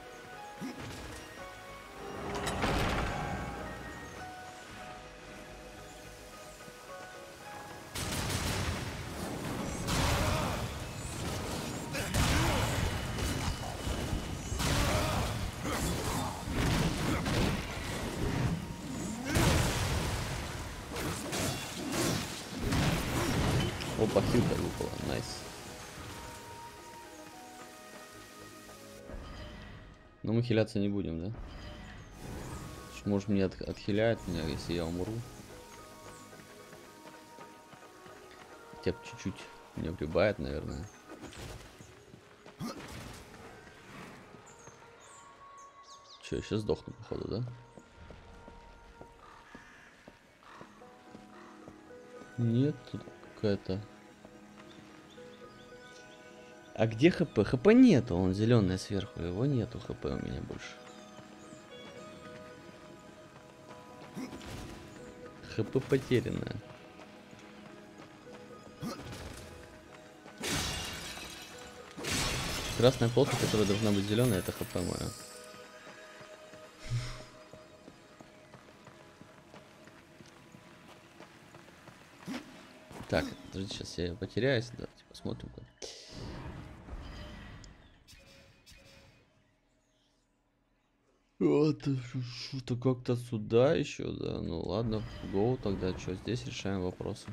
Опа, хилка выпала, найс. Но мы хиляться не будем, да? Может, мне от, отхиляет меня, если я умру. Хотя бы чуть-чуть меня прибавит, наверное. Че, я сейчас сдохну, походу, да? Нет, тут какая-то... А где хп? хп нету, он зеленый сверху, его нету хп у меня больше. хп потерянное. Красная полка, которая должна быть зеленая, это хп моя. Так, подожди, сейчас я потеряюсь, давайте посмотрим. Вот, что-то как-то сюда еще, да, ну ладно, гоу тогда, что, здесь решаем вопросы.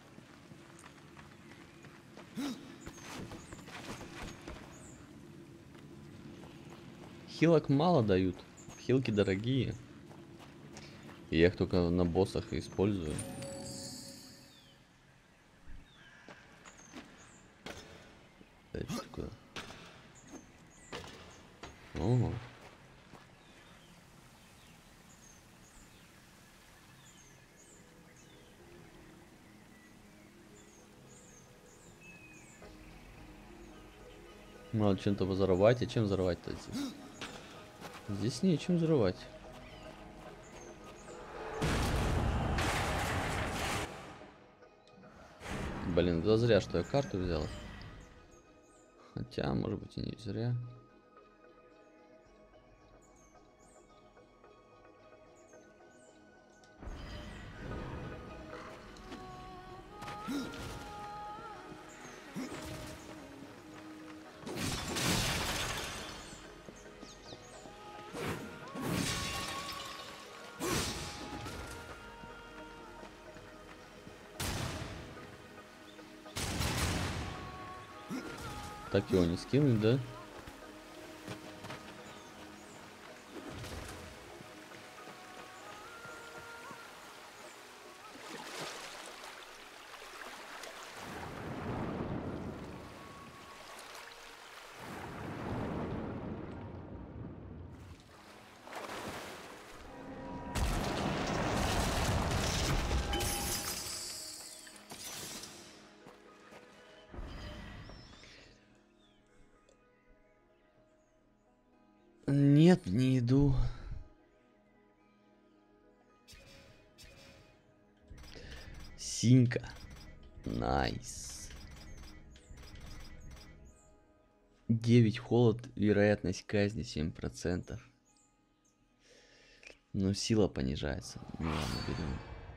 Хилок мало дают, хилки дорогие, и я их только на боссах использую. Это что такое? О. Надо чем-то взорвать, а чем взорвать-то здесь? Здесь нечем взрывать. Блин, это зря, что я карту взял. Хотя, может быть, и не зря. Так его не скинуть, да? Нет, не иду. Синька. Найс. девять холод, вероятность казни семь процентов. Но сила понижается. Ну ладно, берем.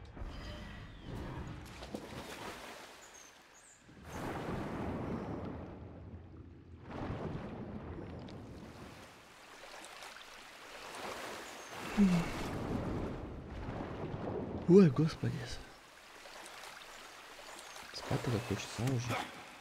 Ой, господи. Спать-то как хочется уже.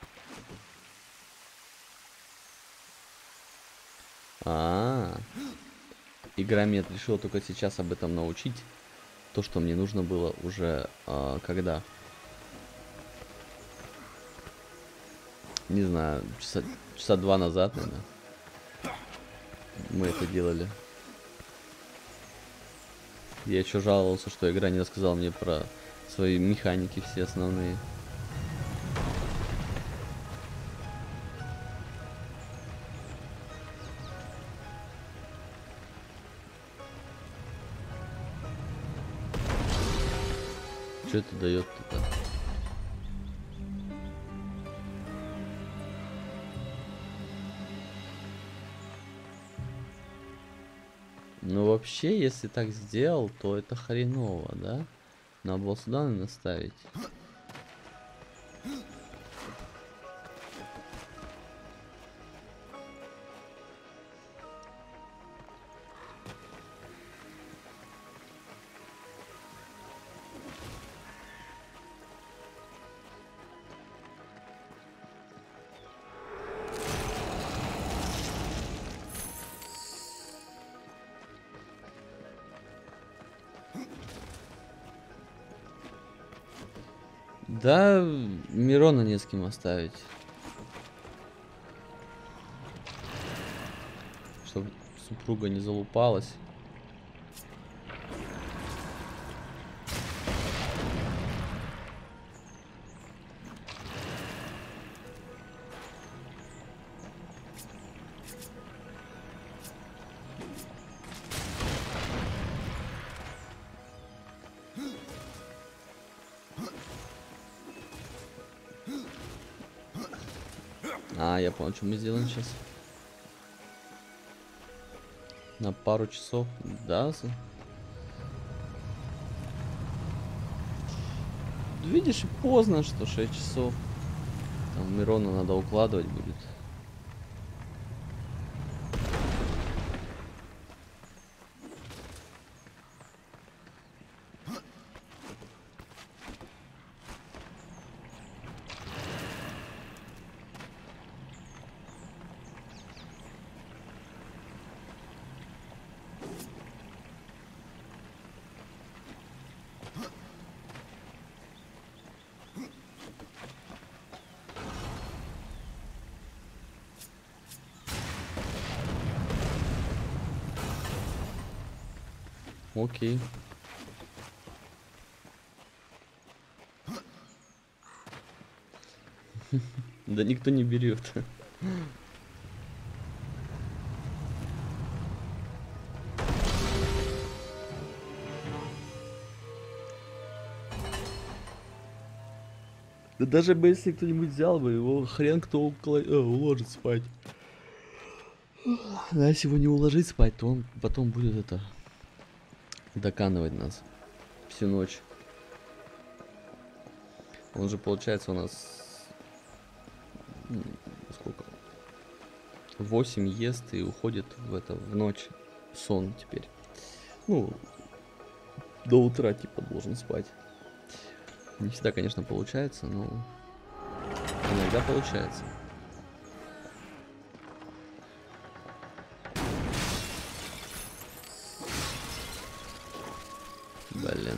А, -а, а. Игра меня решила только сейчас об этом научить. То, что мне нужно было уже а, когда? Не знаю, часа, часа два назад, наверное. Мы это делали. Я еще жаловался, что игра не рассказала мне про свои механики все основные. Что это дает-то? Ну вообще, если так сделал, то это хреново, да? Надо было сюда наставить. Да, Мирона не с кем оставить. Чтобы супруга не залупалась. А, я понял, что мы сделаем сейчас. На пару часов, да? Видишь, и поздно, что шесть часов. Там Мирона надо укладывать будет. Окей. Да никто не берет. Да даже бы если кто-нибудь взял бы его, хрен кто укла... э, уложит спать. Да, если его не уложить спать, то он потом будет это доканывать нас всю ночь. Он же получается у нас сколько? восемь ест и уходит в это в ночь сон теперь. Ну, до утра типа должен спать. Не всегда, конечно, получается, но иногда получается. Блин.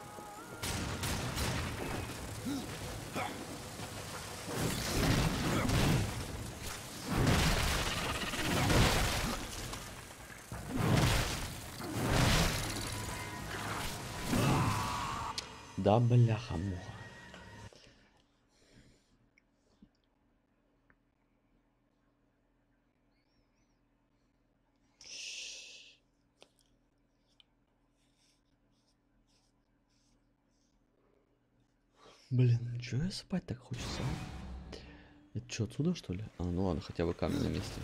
Да бляха-муха. Блин, чё я спать так хочется? А? Это что, отсюда что ли? А, ну ладно, хотя бы камень на месте.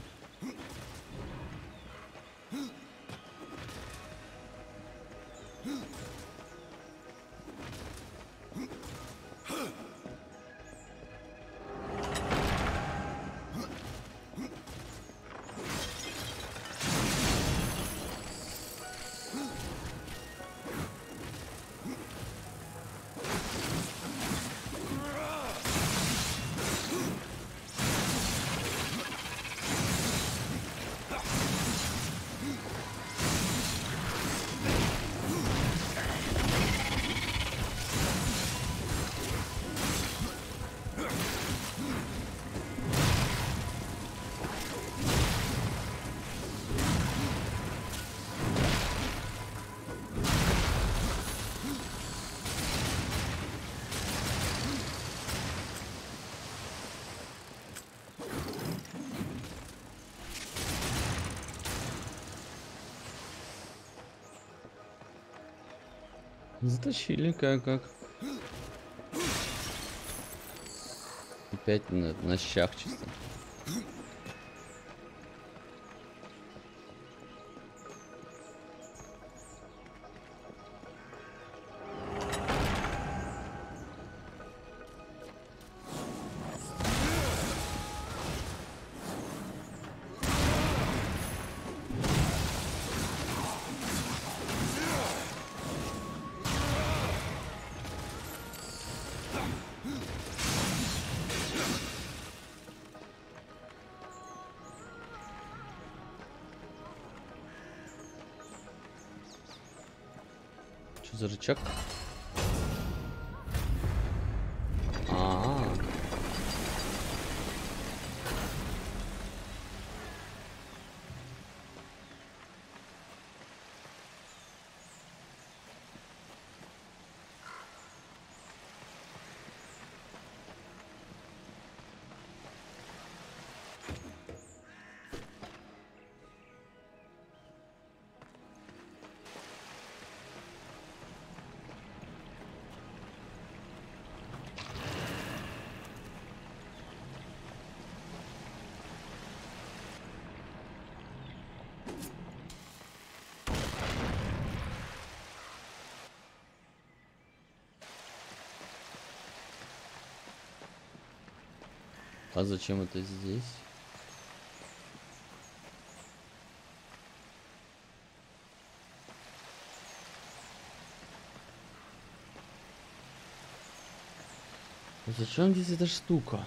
Затащили как как. Опять на, на щах чисто. Что за рычаг? А-а-а. А зачем это здесь? А зачем здесь эта штука?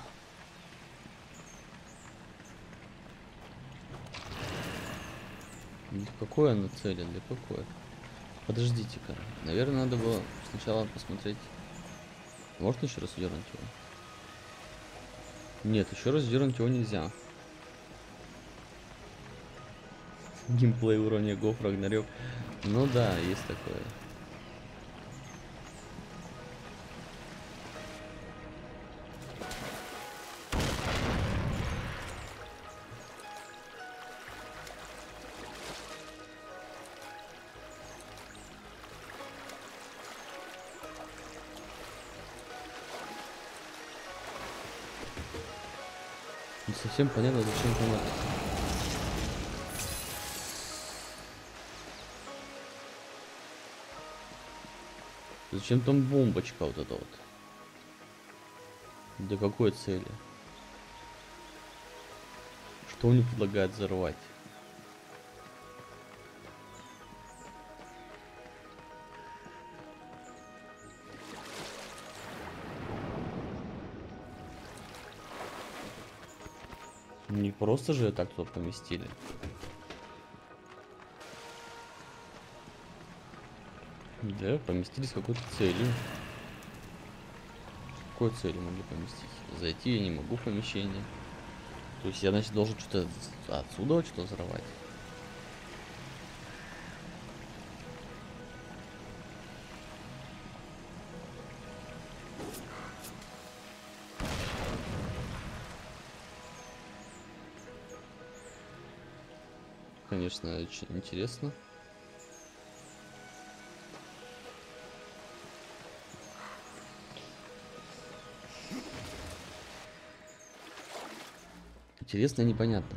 Для какой она цели? Для какой? Подождите-ка. Наверное, надо было сначала посмотреть. Можно еще раз дернуть его? Нет, еще раз дернуть его нельзя. Геймплей уровня Гоф Рагнарёк. Ну да, есть такое. Не совсем понятно, зачем там это. Зачем там бомбочка вот эта вот? Для какой цели? Что он мне предлагает взорвать? Не просто же так туда поместили. Да, поместились какой-то целью. Какой целью могли поместить? Зайти я не могу в помещение. То есть я, значит, должен что-то отсюда что-то взорвать. Конечно, очень интересно. Интересно и непонятно.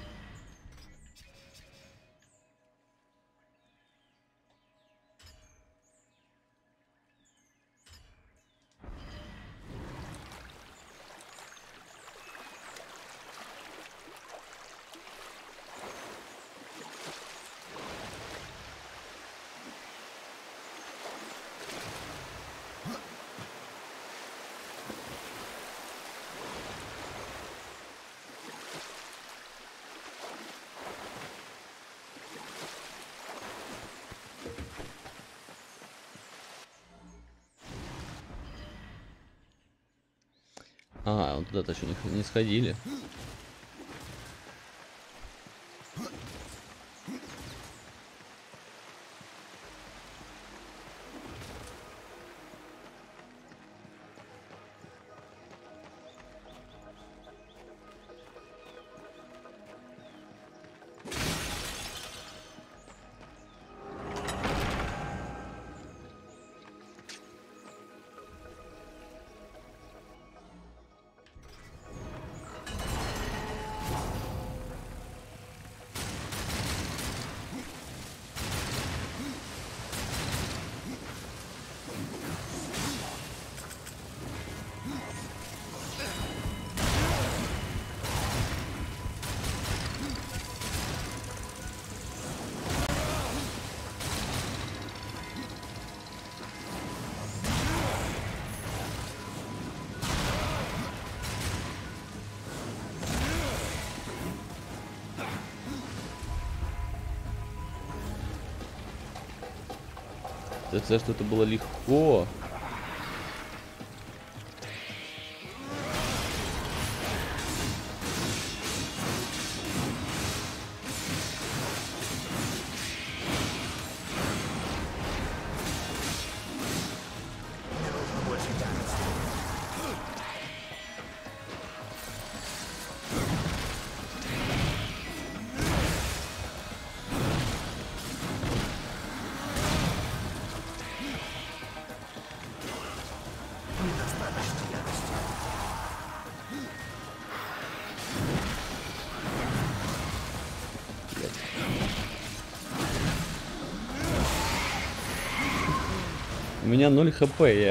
А, вот туда-то еще не, не сходили. Ты сказал, что это было легко. У меня ноль хп, я.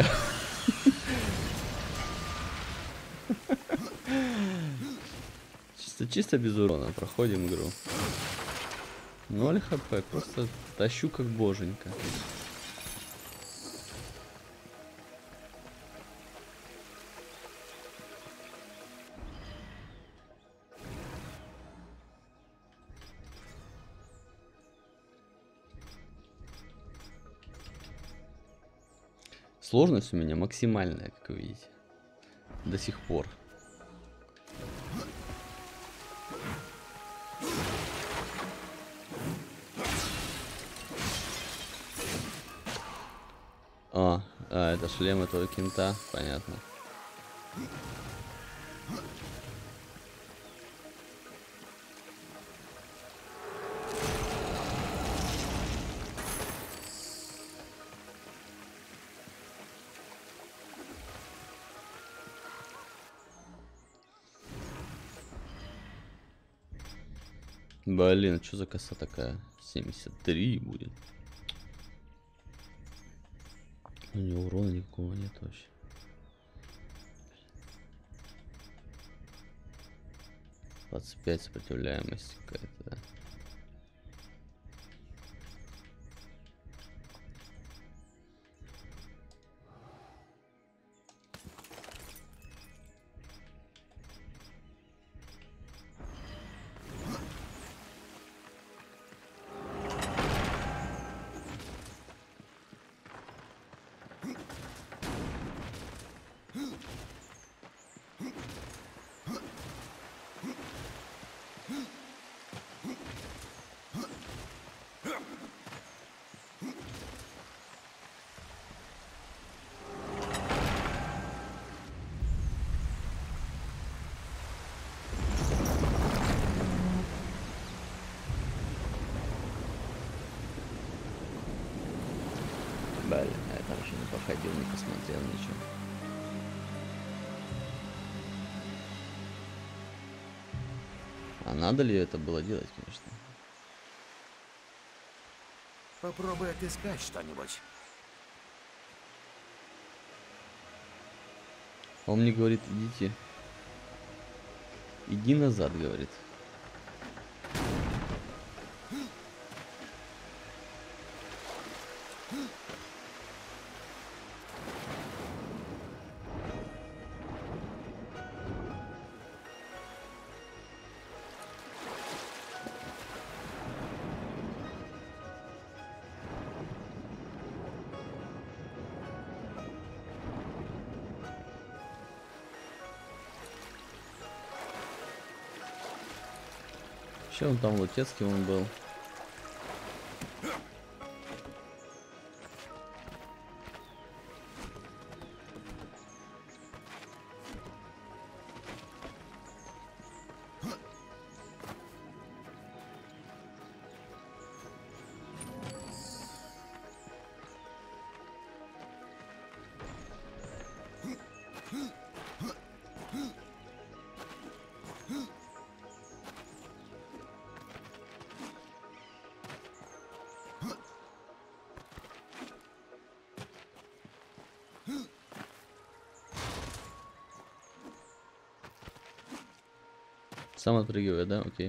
Чисто, чисто без урона проходим игру. ноль хп, просто тащу как боженька. Сложность у меня максимальная, как вы видите. До сих пор. А, а, это шлем этого кента, понятно. Блин, что за коса такая? семьдесят три будет. У него урона никакого нет вообще. двадцать пять сопротивляемость какая-то, да. Бля, я там еще не походил, не посмотрел ничего. А надо ли это было делать, конечно? Попробуй отыскать что-нибудь. Он мне говорит, идите. Иди назад, говорит. Че он там, Лутецкий он был? Сам отпрыгивает, да? Окей.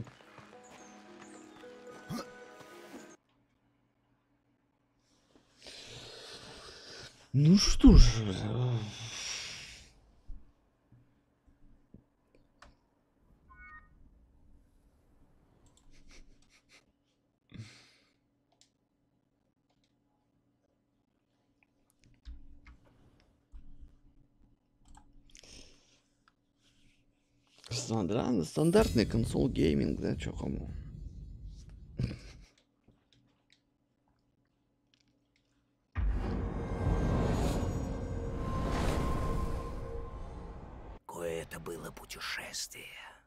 Ну что ж. Стандарт, стандартный консоль гейминг, да, чё кому? Кое-это было путешествие.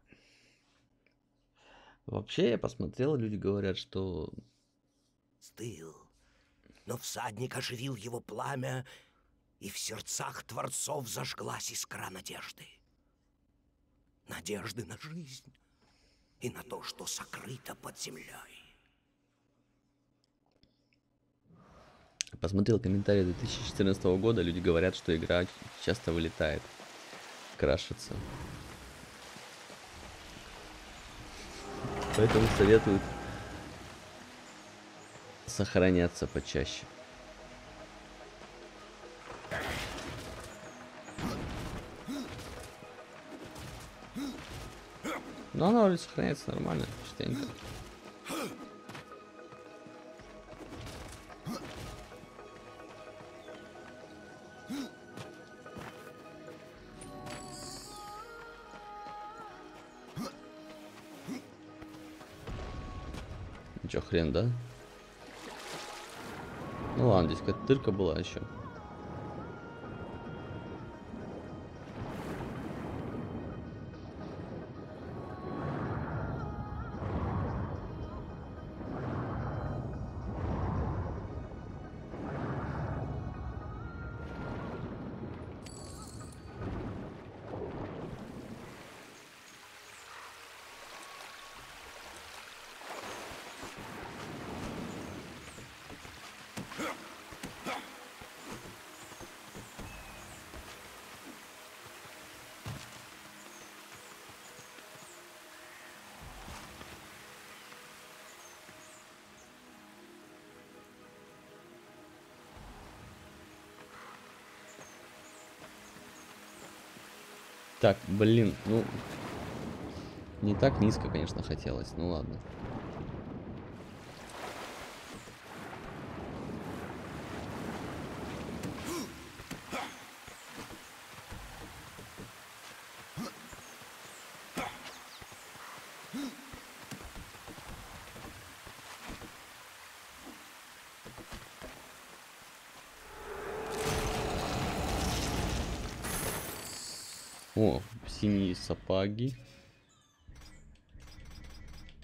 Вообще, я посмотрел, люди говорят, что... Стыл. Но всадник оживил его пламя, и в сердцах творцов зажглась искра надежды. Надежды на жизнь и на то, что сокрыто под землей. Посмотрел комментарии две тысячи четырнадцатого года, люди говорят, что игра часто вылетает, крашится. Поэтому советуют сохраняться почаще. Но она вроде сохраняется нормально, частенько. Чё, хрен, да? Ну ладно, здесь какая-то дырка была еще. Так, блин, ну... Не так низко, конечно, хотелось, ну ладно. О, синие сапоги.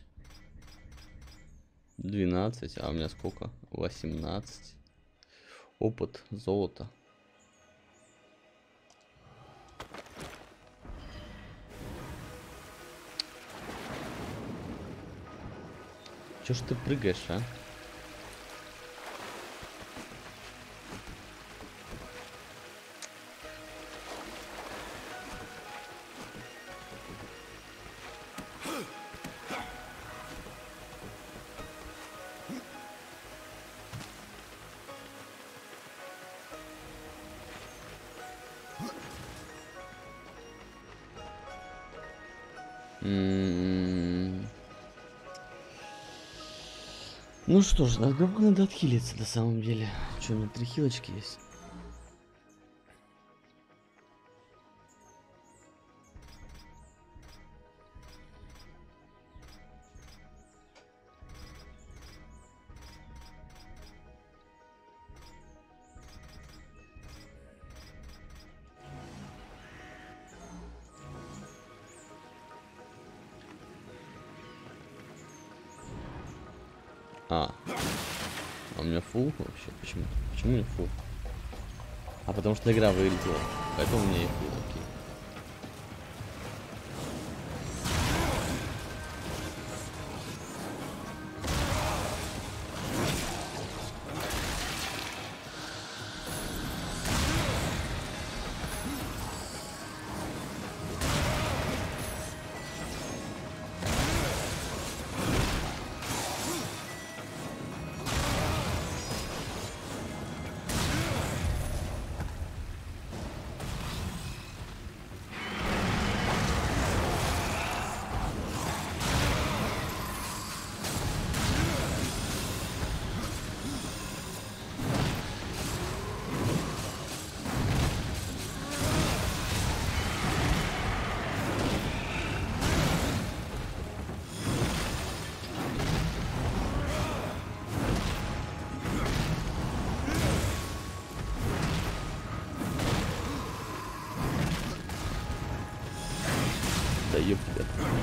двенадцать, а у меня сколько? восемнадцать. Опыт, золото. Чё ж ты прыгаешь, а? М-м-м. Ну что ж, от кого надо отхилиться на самом деле? Что, у меня три хилочки есть? А, а у меня фул вообще? Почему? Почему у меня фул? А потому что игра вылетела. Поэтому у меня и фул, окей. Да ёб тебя.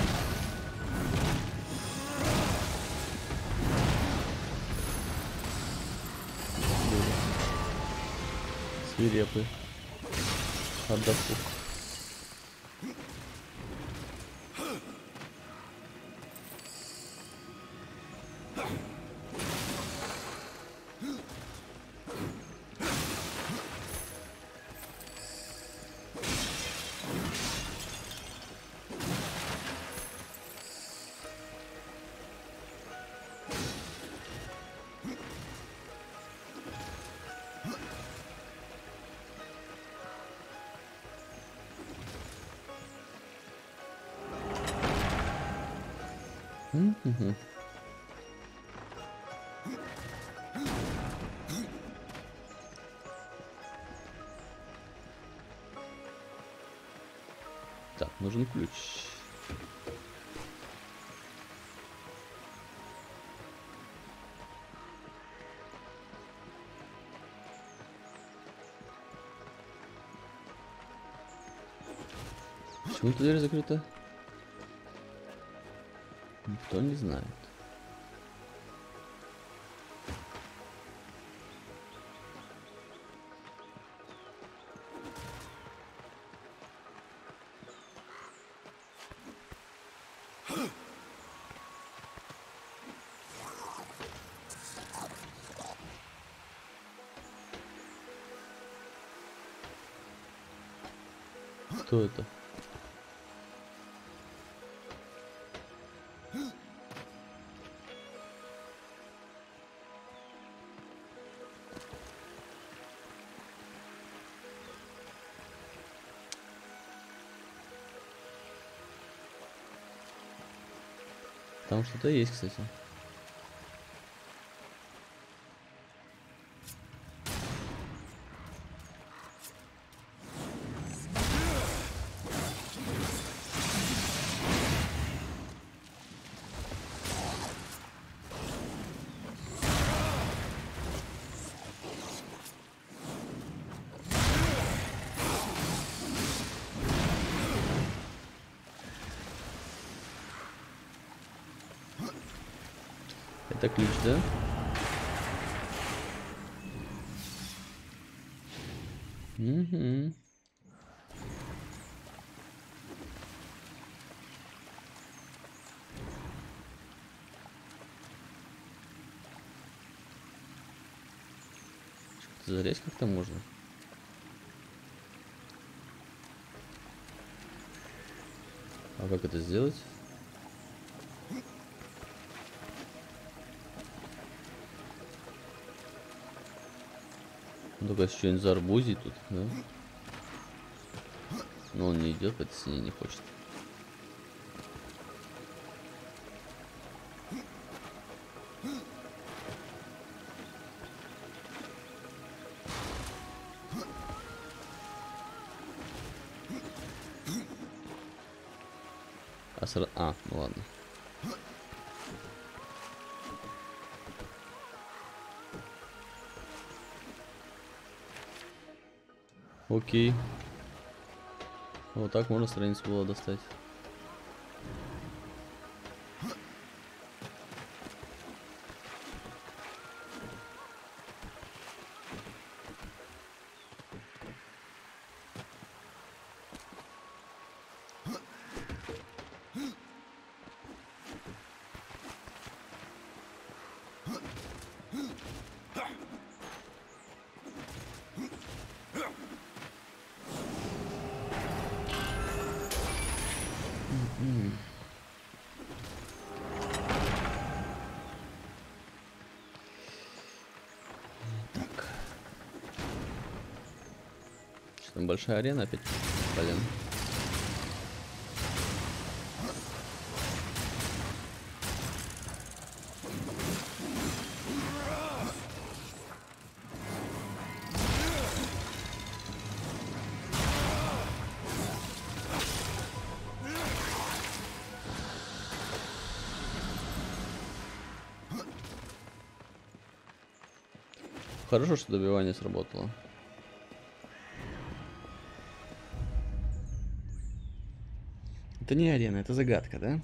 Свирепый. Отдохну. Угу. Так, нужен ключ. Почему эта дверь закрыта? Никто не знает. Кто это? Там что-то есть, кстати. Это ключ, да? Угу. Что-то залезть как-то можно. А как это сделать? Ну, только что-нибудь заарбузить тут, да? Но он не идет, по этой стене не хочет. А, сра... а, ну ладно. Окей. Вот так можно страницу было достать. Так. Что там, большая арена опять? Блин. Хорошо, что добивание сработало. Это не арена, это загадка, да?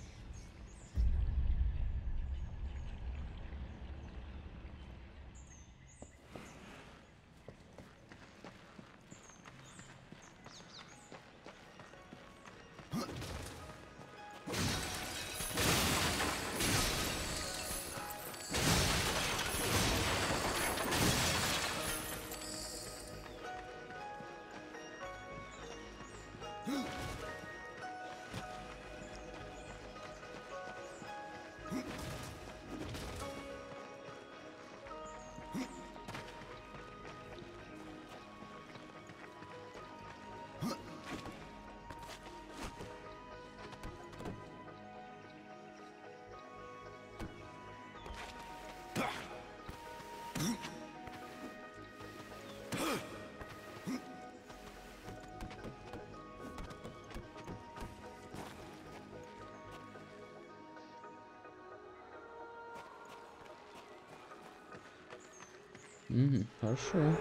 Угу, хорошо.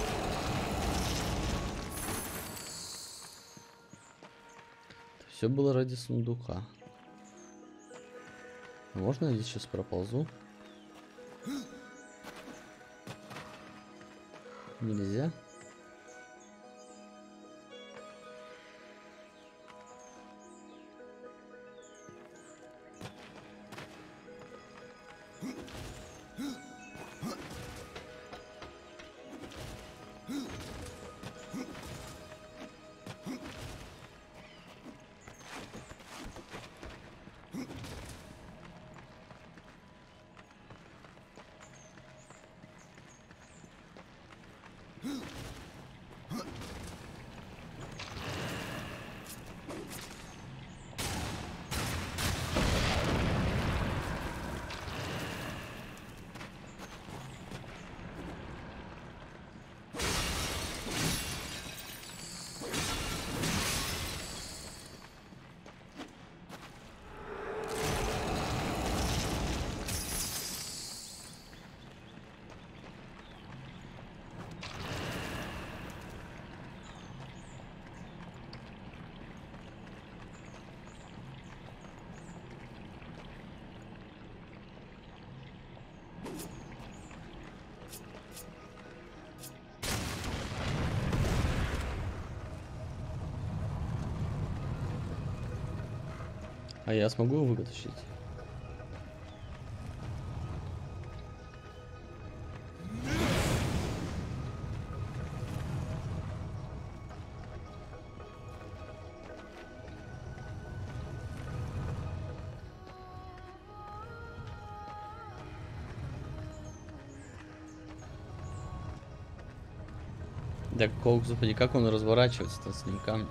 Все было ради сундука. Можно я здесь сейчас проползу? Нельзя. А я смогу его вытащить? Да, господи, как он разворачивается-то с ним камнем?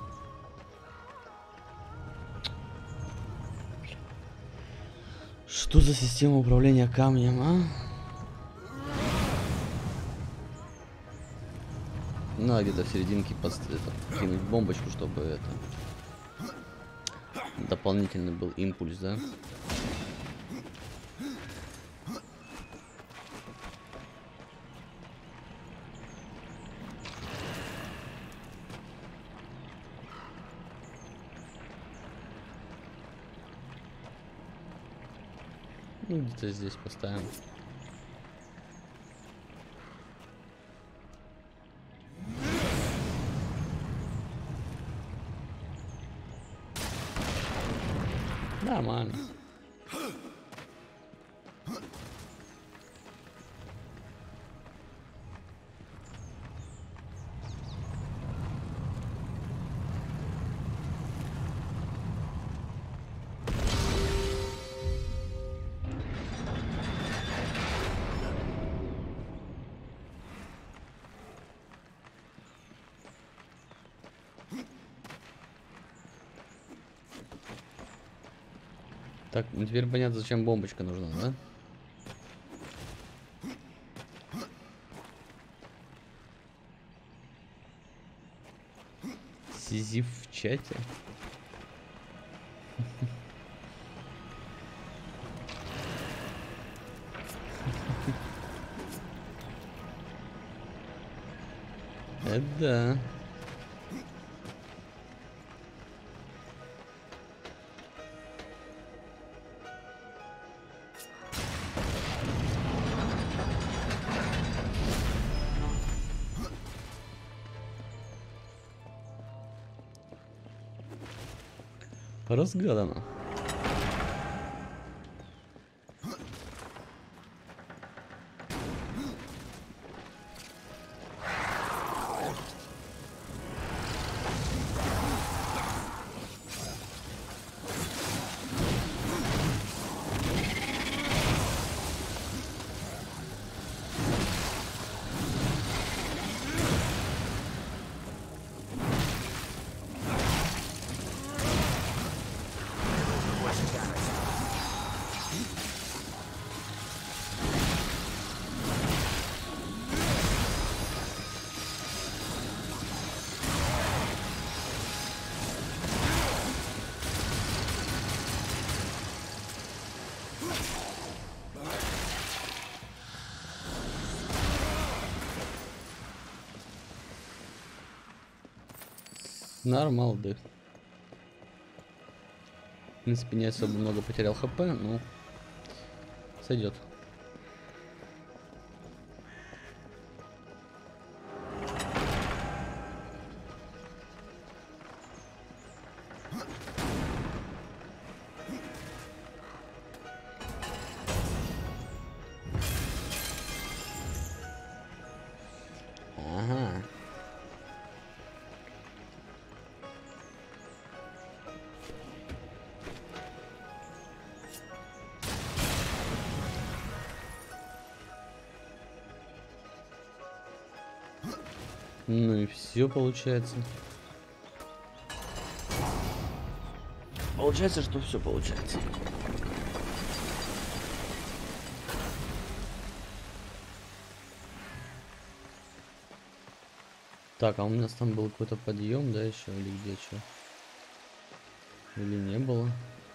Что за система управления камнем, а? Надо где-то в серединке подставить, кинуть бомбочку, чтобы это дополнительный был импульс, да? Ну, где-то здесь поставим. Нормально. Так, ну теперь понятно, зачем бомбочка нужна, да? Сизиф в чате. Это да. Разгадано. Нормал, да. В принципе, не особо много потерял хп, но сойдет. Ага. Ну и все получается. Получается, что все получается. Так, а у нас там был какой-то подъем, да, еще или где что? Или не было?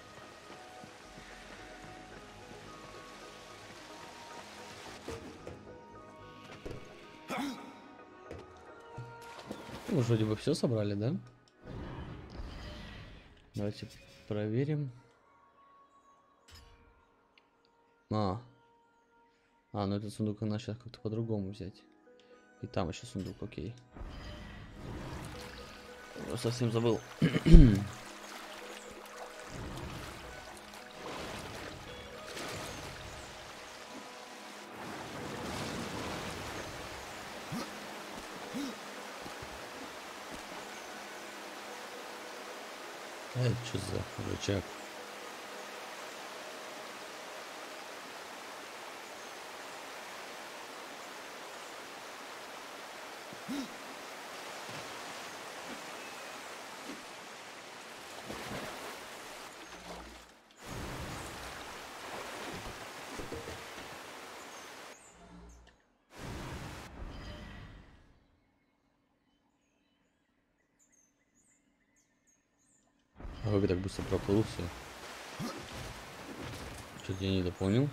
Ну, вроде бы все собрали, да? Давайте проверим. А. А, ну этот сундук надо сейчас как-то по-другому взять. И там еще сундук, окей. Я совсем забыл. А это что за рычаг? А как я так быстро проплыл все? Что-то я не допонял.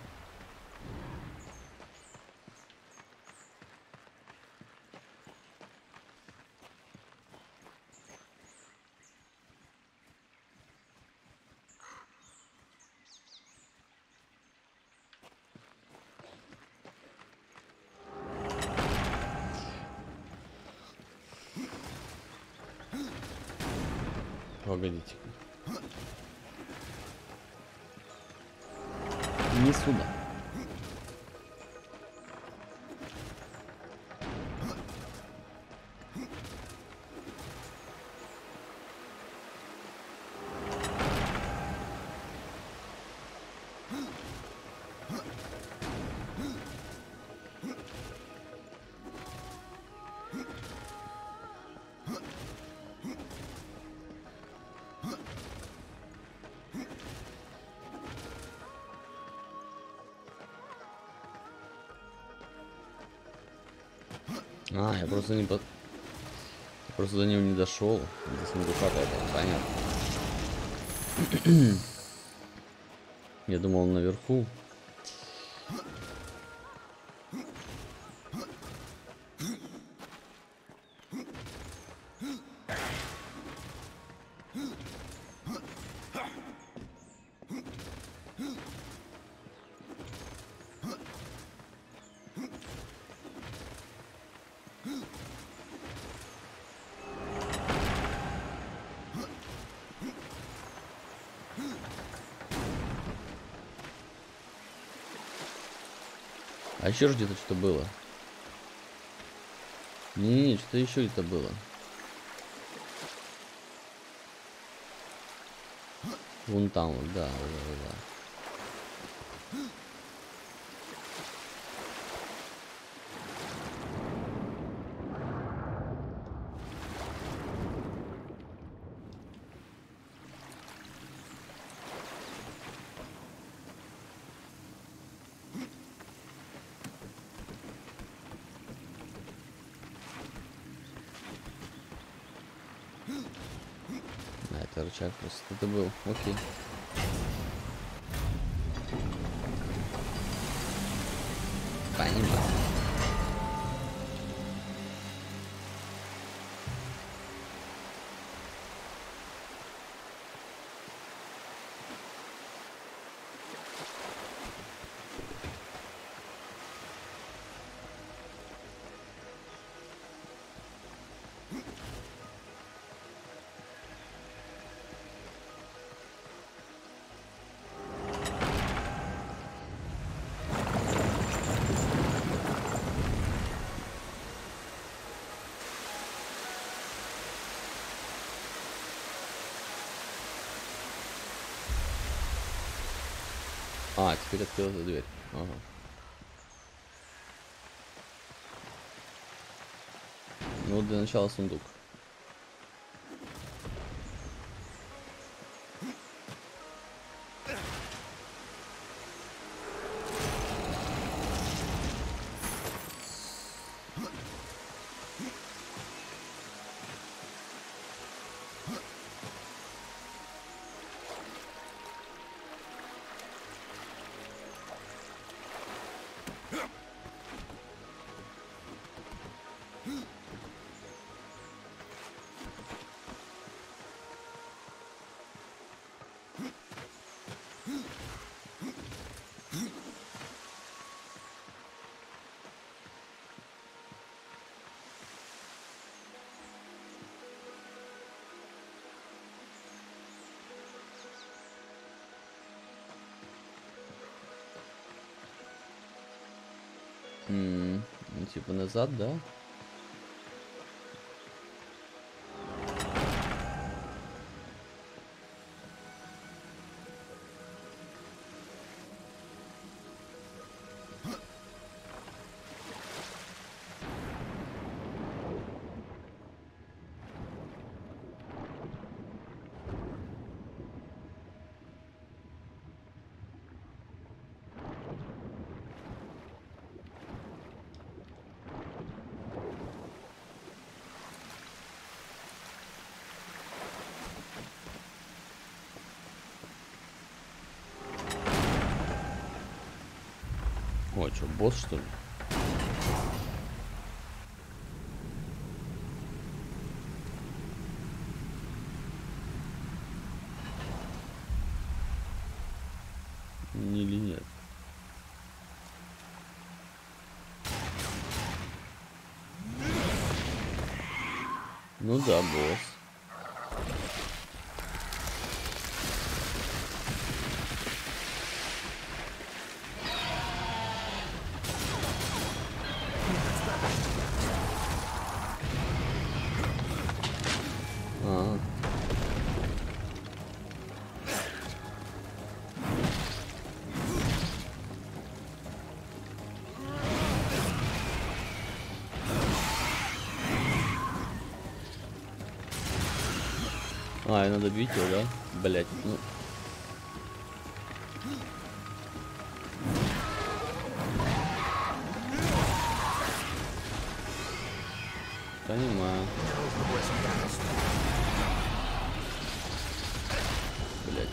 Погодите. Не сюда. А, я просто не под... я просто до него не дошел. До сундука этого, понятно. Я думал, он наверху. А еще ж где-то что-то было. Не-не-не, что-то еще где-то было. Вон там вот, да, да, да. А, это рычаг просто это был. Окей. Понимаю. А, теперь открылась дверь. Ага. Ну, для начала сундук. М, ну, типа назад, да? О, что, босс, что ли? Или нет? Ну да, босс. А. А, и надо бить его, да? Блять, ну. Понимаю. Блять.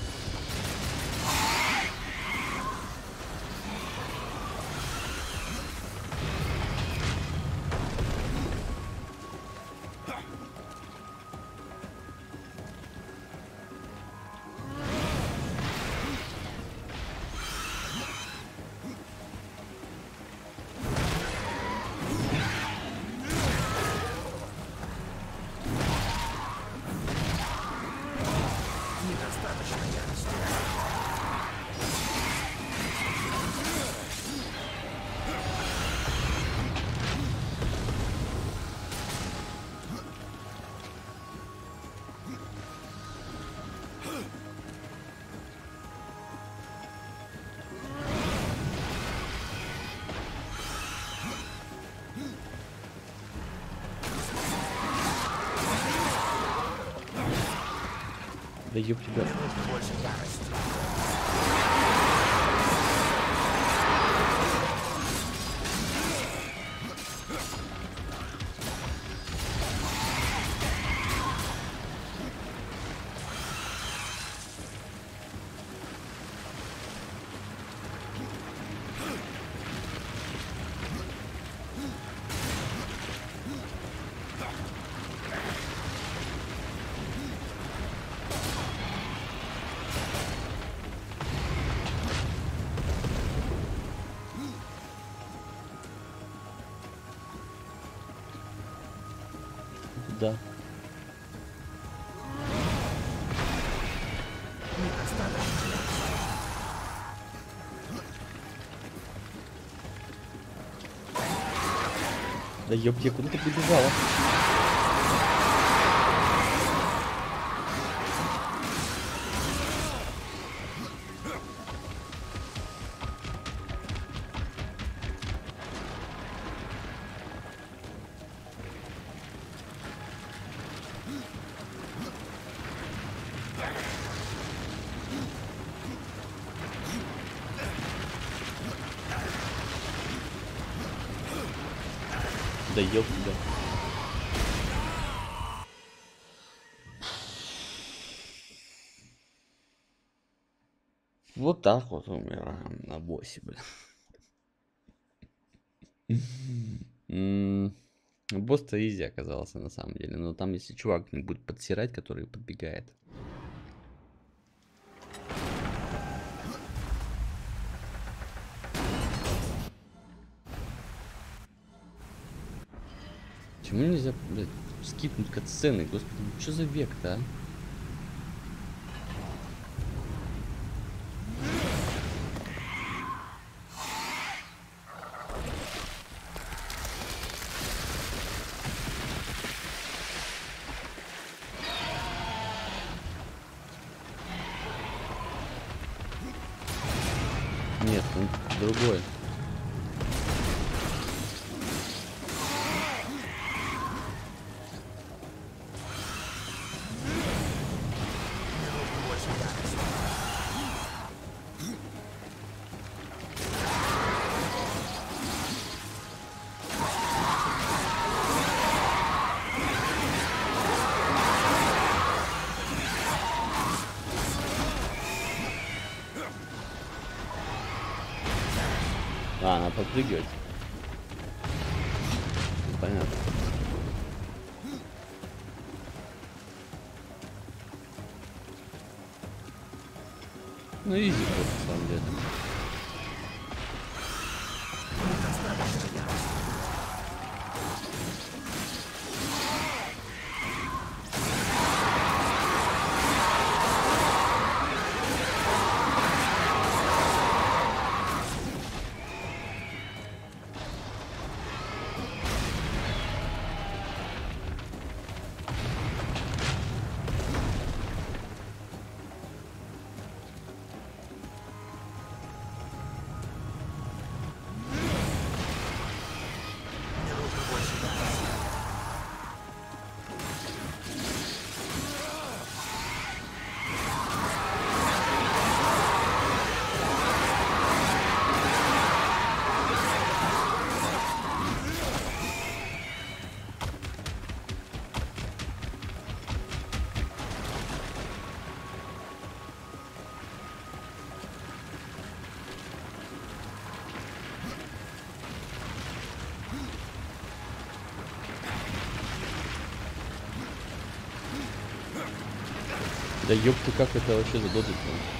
Да ёб тебя. Да. Да ёпте, куда ты прибежала? Да ёб тебя. Вот так вот умираем на боссе, бля. М, Босс-то изи оказался на самом деле. Но там, если чувак не будет подсирать, который подбегает. Почему нельзя, блядь, скипнуть катсцены? Господи, ну что за век-то, а? Нет, он другой. подпрыгивать. Понятно. Ну изи просто, на самом деле. Да ёпты, как это вообще задодить?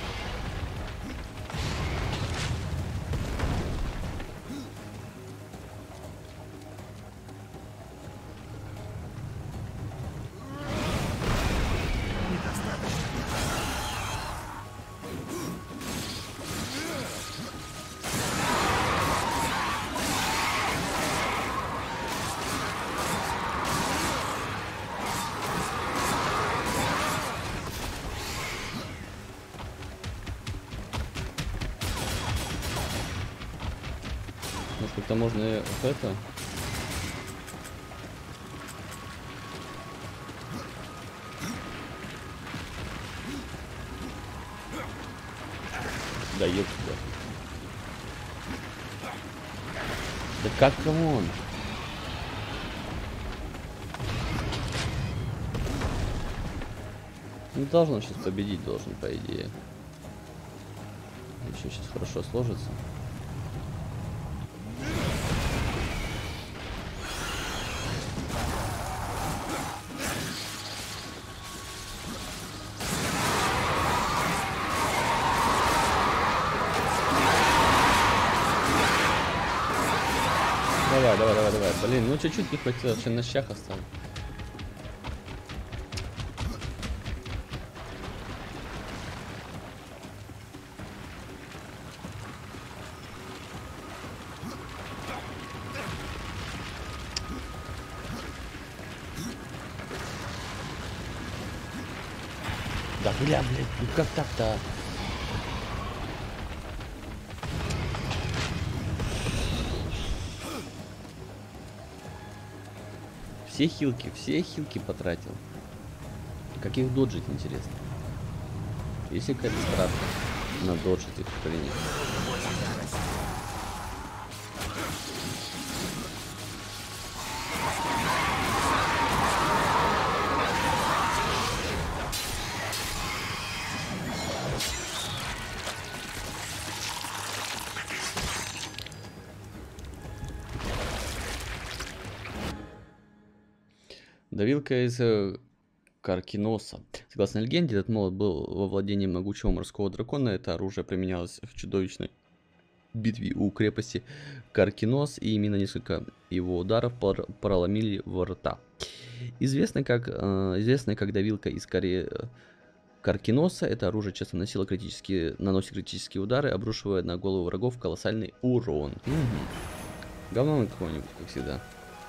Может, как-то можно и вот это? Да ёпта. Да как кому он? Не должен сейчас победить, должен, по идее. Еще сейчас хорошо сложится. Давай, давай, давай, давай. Блин, ну чуть-чуть не хватило, вообще на щах осталось. Да бля, блядь, ну как так-то? Все хилки, все хилки потратил. Как их доджить, интересно? Есть ли какая-то справка на доджить их или нет? Давилка из э, Каркиноса. Согласно легенде, этот молот был во владении могучего морского дракона. Это оружие применялось в чудовищной битве у крепости Каркинос, и именно несколько его ударов пор проломили ворота. Известно как, э, известно как давилка из Кари... Каркиноса, это оружие часто наносило критические, наносит критические удары, обрушивая на голову врагов колоссальный урон. Угу. Говно какое-нибудь, как всегда.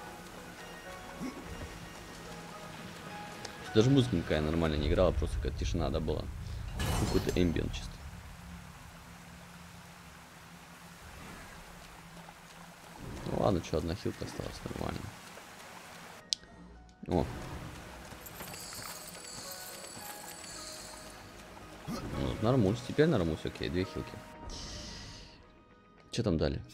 Даже музыка никакая нормально не играла, просто какая-то тишина, да, была. Какой-то эмбиент чисто. Ну ладно, что, одна хилка осталась, нормально. О. Ну, нормуль, теперь нормуль, окей, две хилки. Что там дали?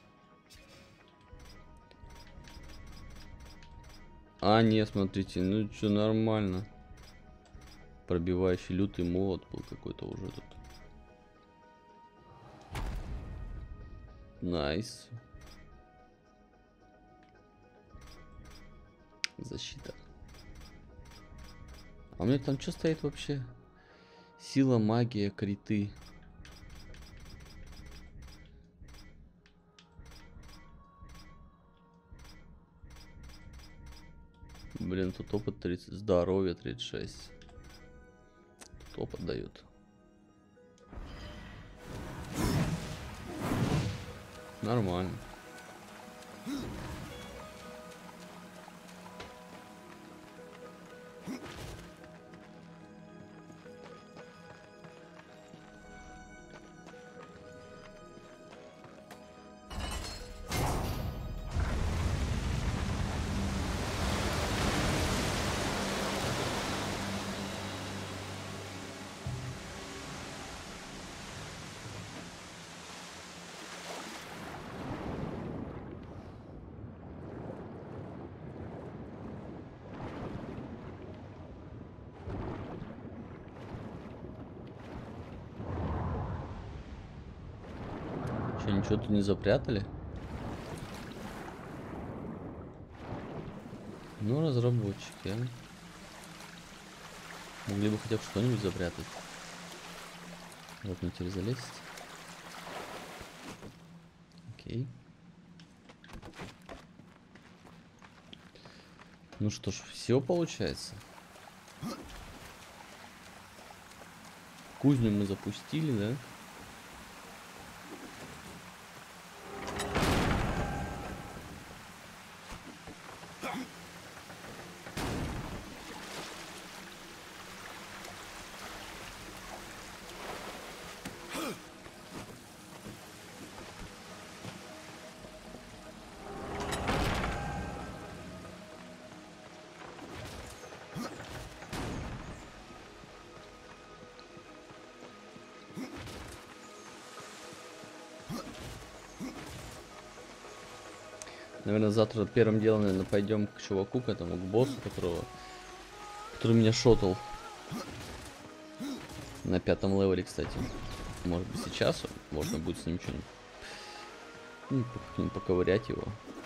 А, нет, смотрите, ну что, нормально. Пробивающий лютый молот был какой-то уже тут. Найс. Защита. А у меня там что стоит вообще? Сила, магия, криты. Блин, тут опыт тридцать, здоровье тридцать шесть. Тут опыт дают. Нормально. Че, ничего тут не запрятали? Ну, разработчики, а? Могли бы хотя бы что-нибудь запрятать. Вот, на теперь залезть. Окей. Ну что ж, все получается. Кузню мы запустили, да? Наверное, завтра первым делом, наверное, пойдем к чуваку, к этому, к боссу, которого, который меня шотал. На пятом левеле, кстати. Может быть, сейчас можно будет с ним что-нибудь, ну, как-нибудь поковырять его.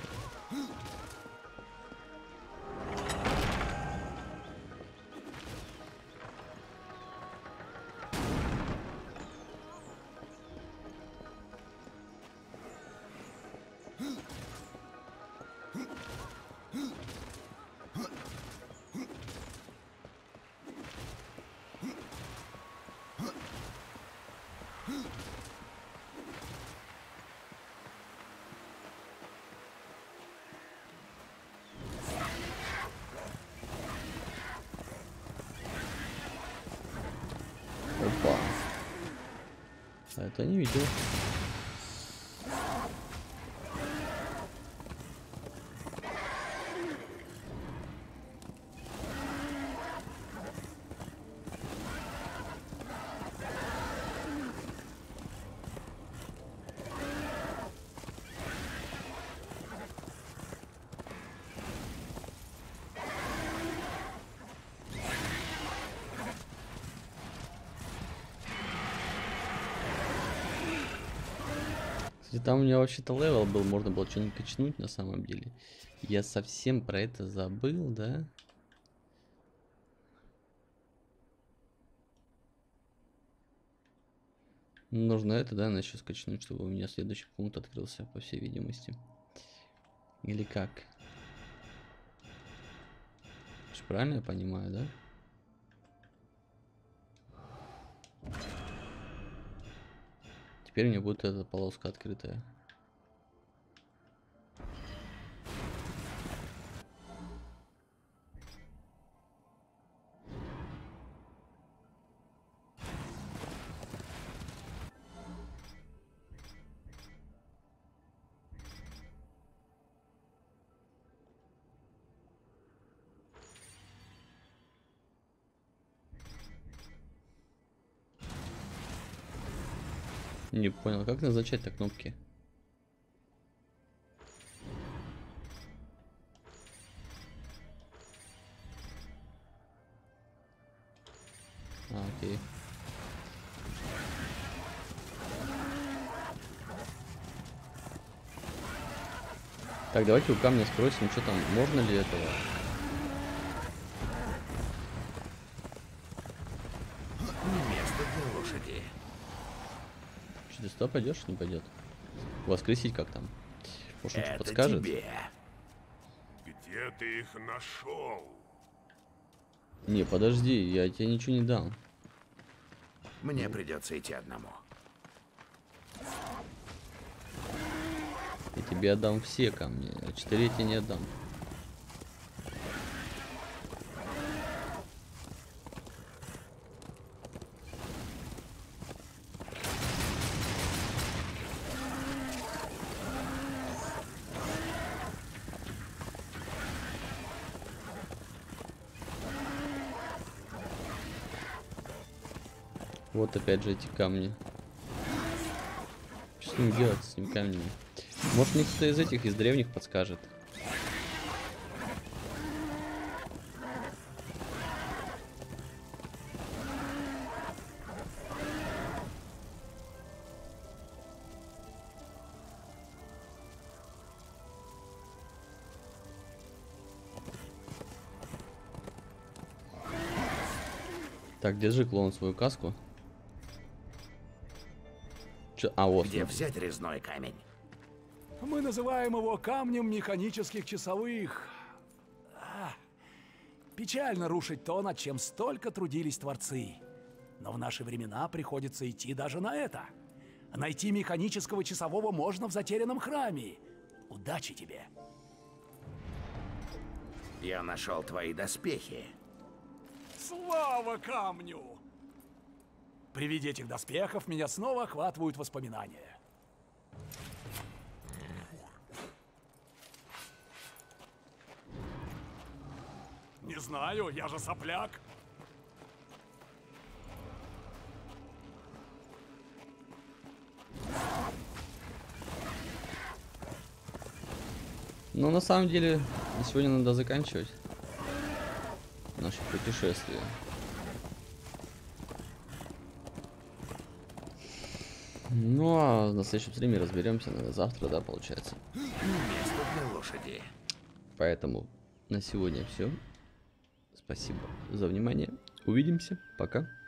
Опа. А это не видел. Кстати, там у меня вообще-то левел был, можно было что-нибудь качнуть на самом деле. Я совсем про это забыл, да? Нужно это, да, надо еще скачнуть, чтобы у меня следующий пункт открылся, по всей видимости. Или как? Правильно я понимаю, да? Теперь у меня будет эта полоска открытая. Не понял, как назначать-то кнопки? А, окей. Так, давайте у камня спросим, что там, можно ли этого. Место для лошади. Что, ты сюда пойдешь? Не пойдет. Воскресить как там? Может, он что Это подскажет? тебе. Где ты их нашел? Не, подожди, я тебе ничего не дам. Мне придется идти одному. Я тебе отдам все камни, а четыре я тебе не отдам. Вот опять же эти камни. Что с ним делать, с этими камнями? Может, мне кто-то из этих, из древних подскажет. Так, держи, клоун, свою каску. Чё? А, вот. Где смотри. взять резной камень? Мы называем его камнем механических часовых. А, печально рушить то, над чем столько трудились творцы. Но в наши времена приходится идти даже на это. Найти механического часового можно в затерянном храме. Удачи тебе. Я нашел твои доспехи. Слава камню! При виде этих доспехов меня снова охватывают воспоминания. Не знаю, я же сопляк. Ну, на самом деле, на сегодня надо заканчивать наше путешествие. Ну, а на следующем стриме разберемся, наверное, завтра, да, получается. Место для лошади. Поэтому на сегодня все. Спасибо за внимание. Увидимся. Пока.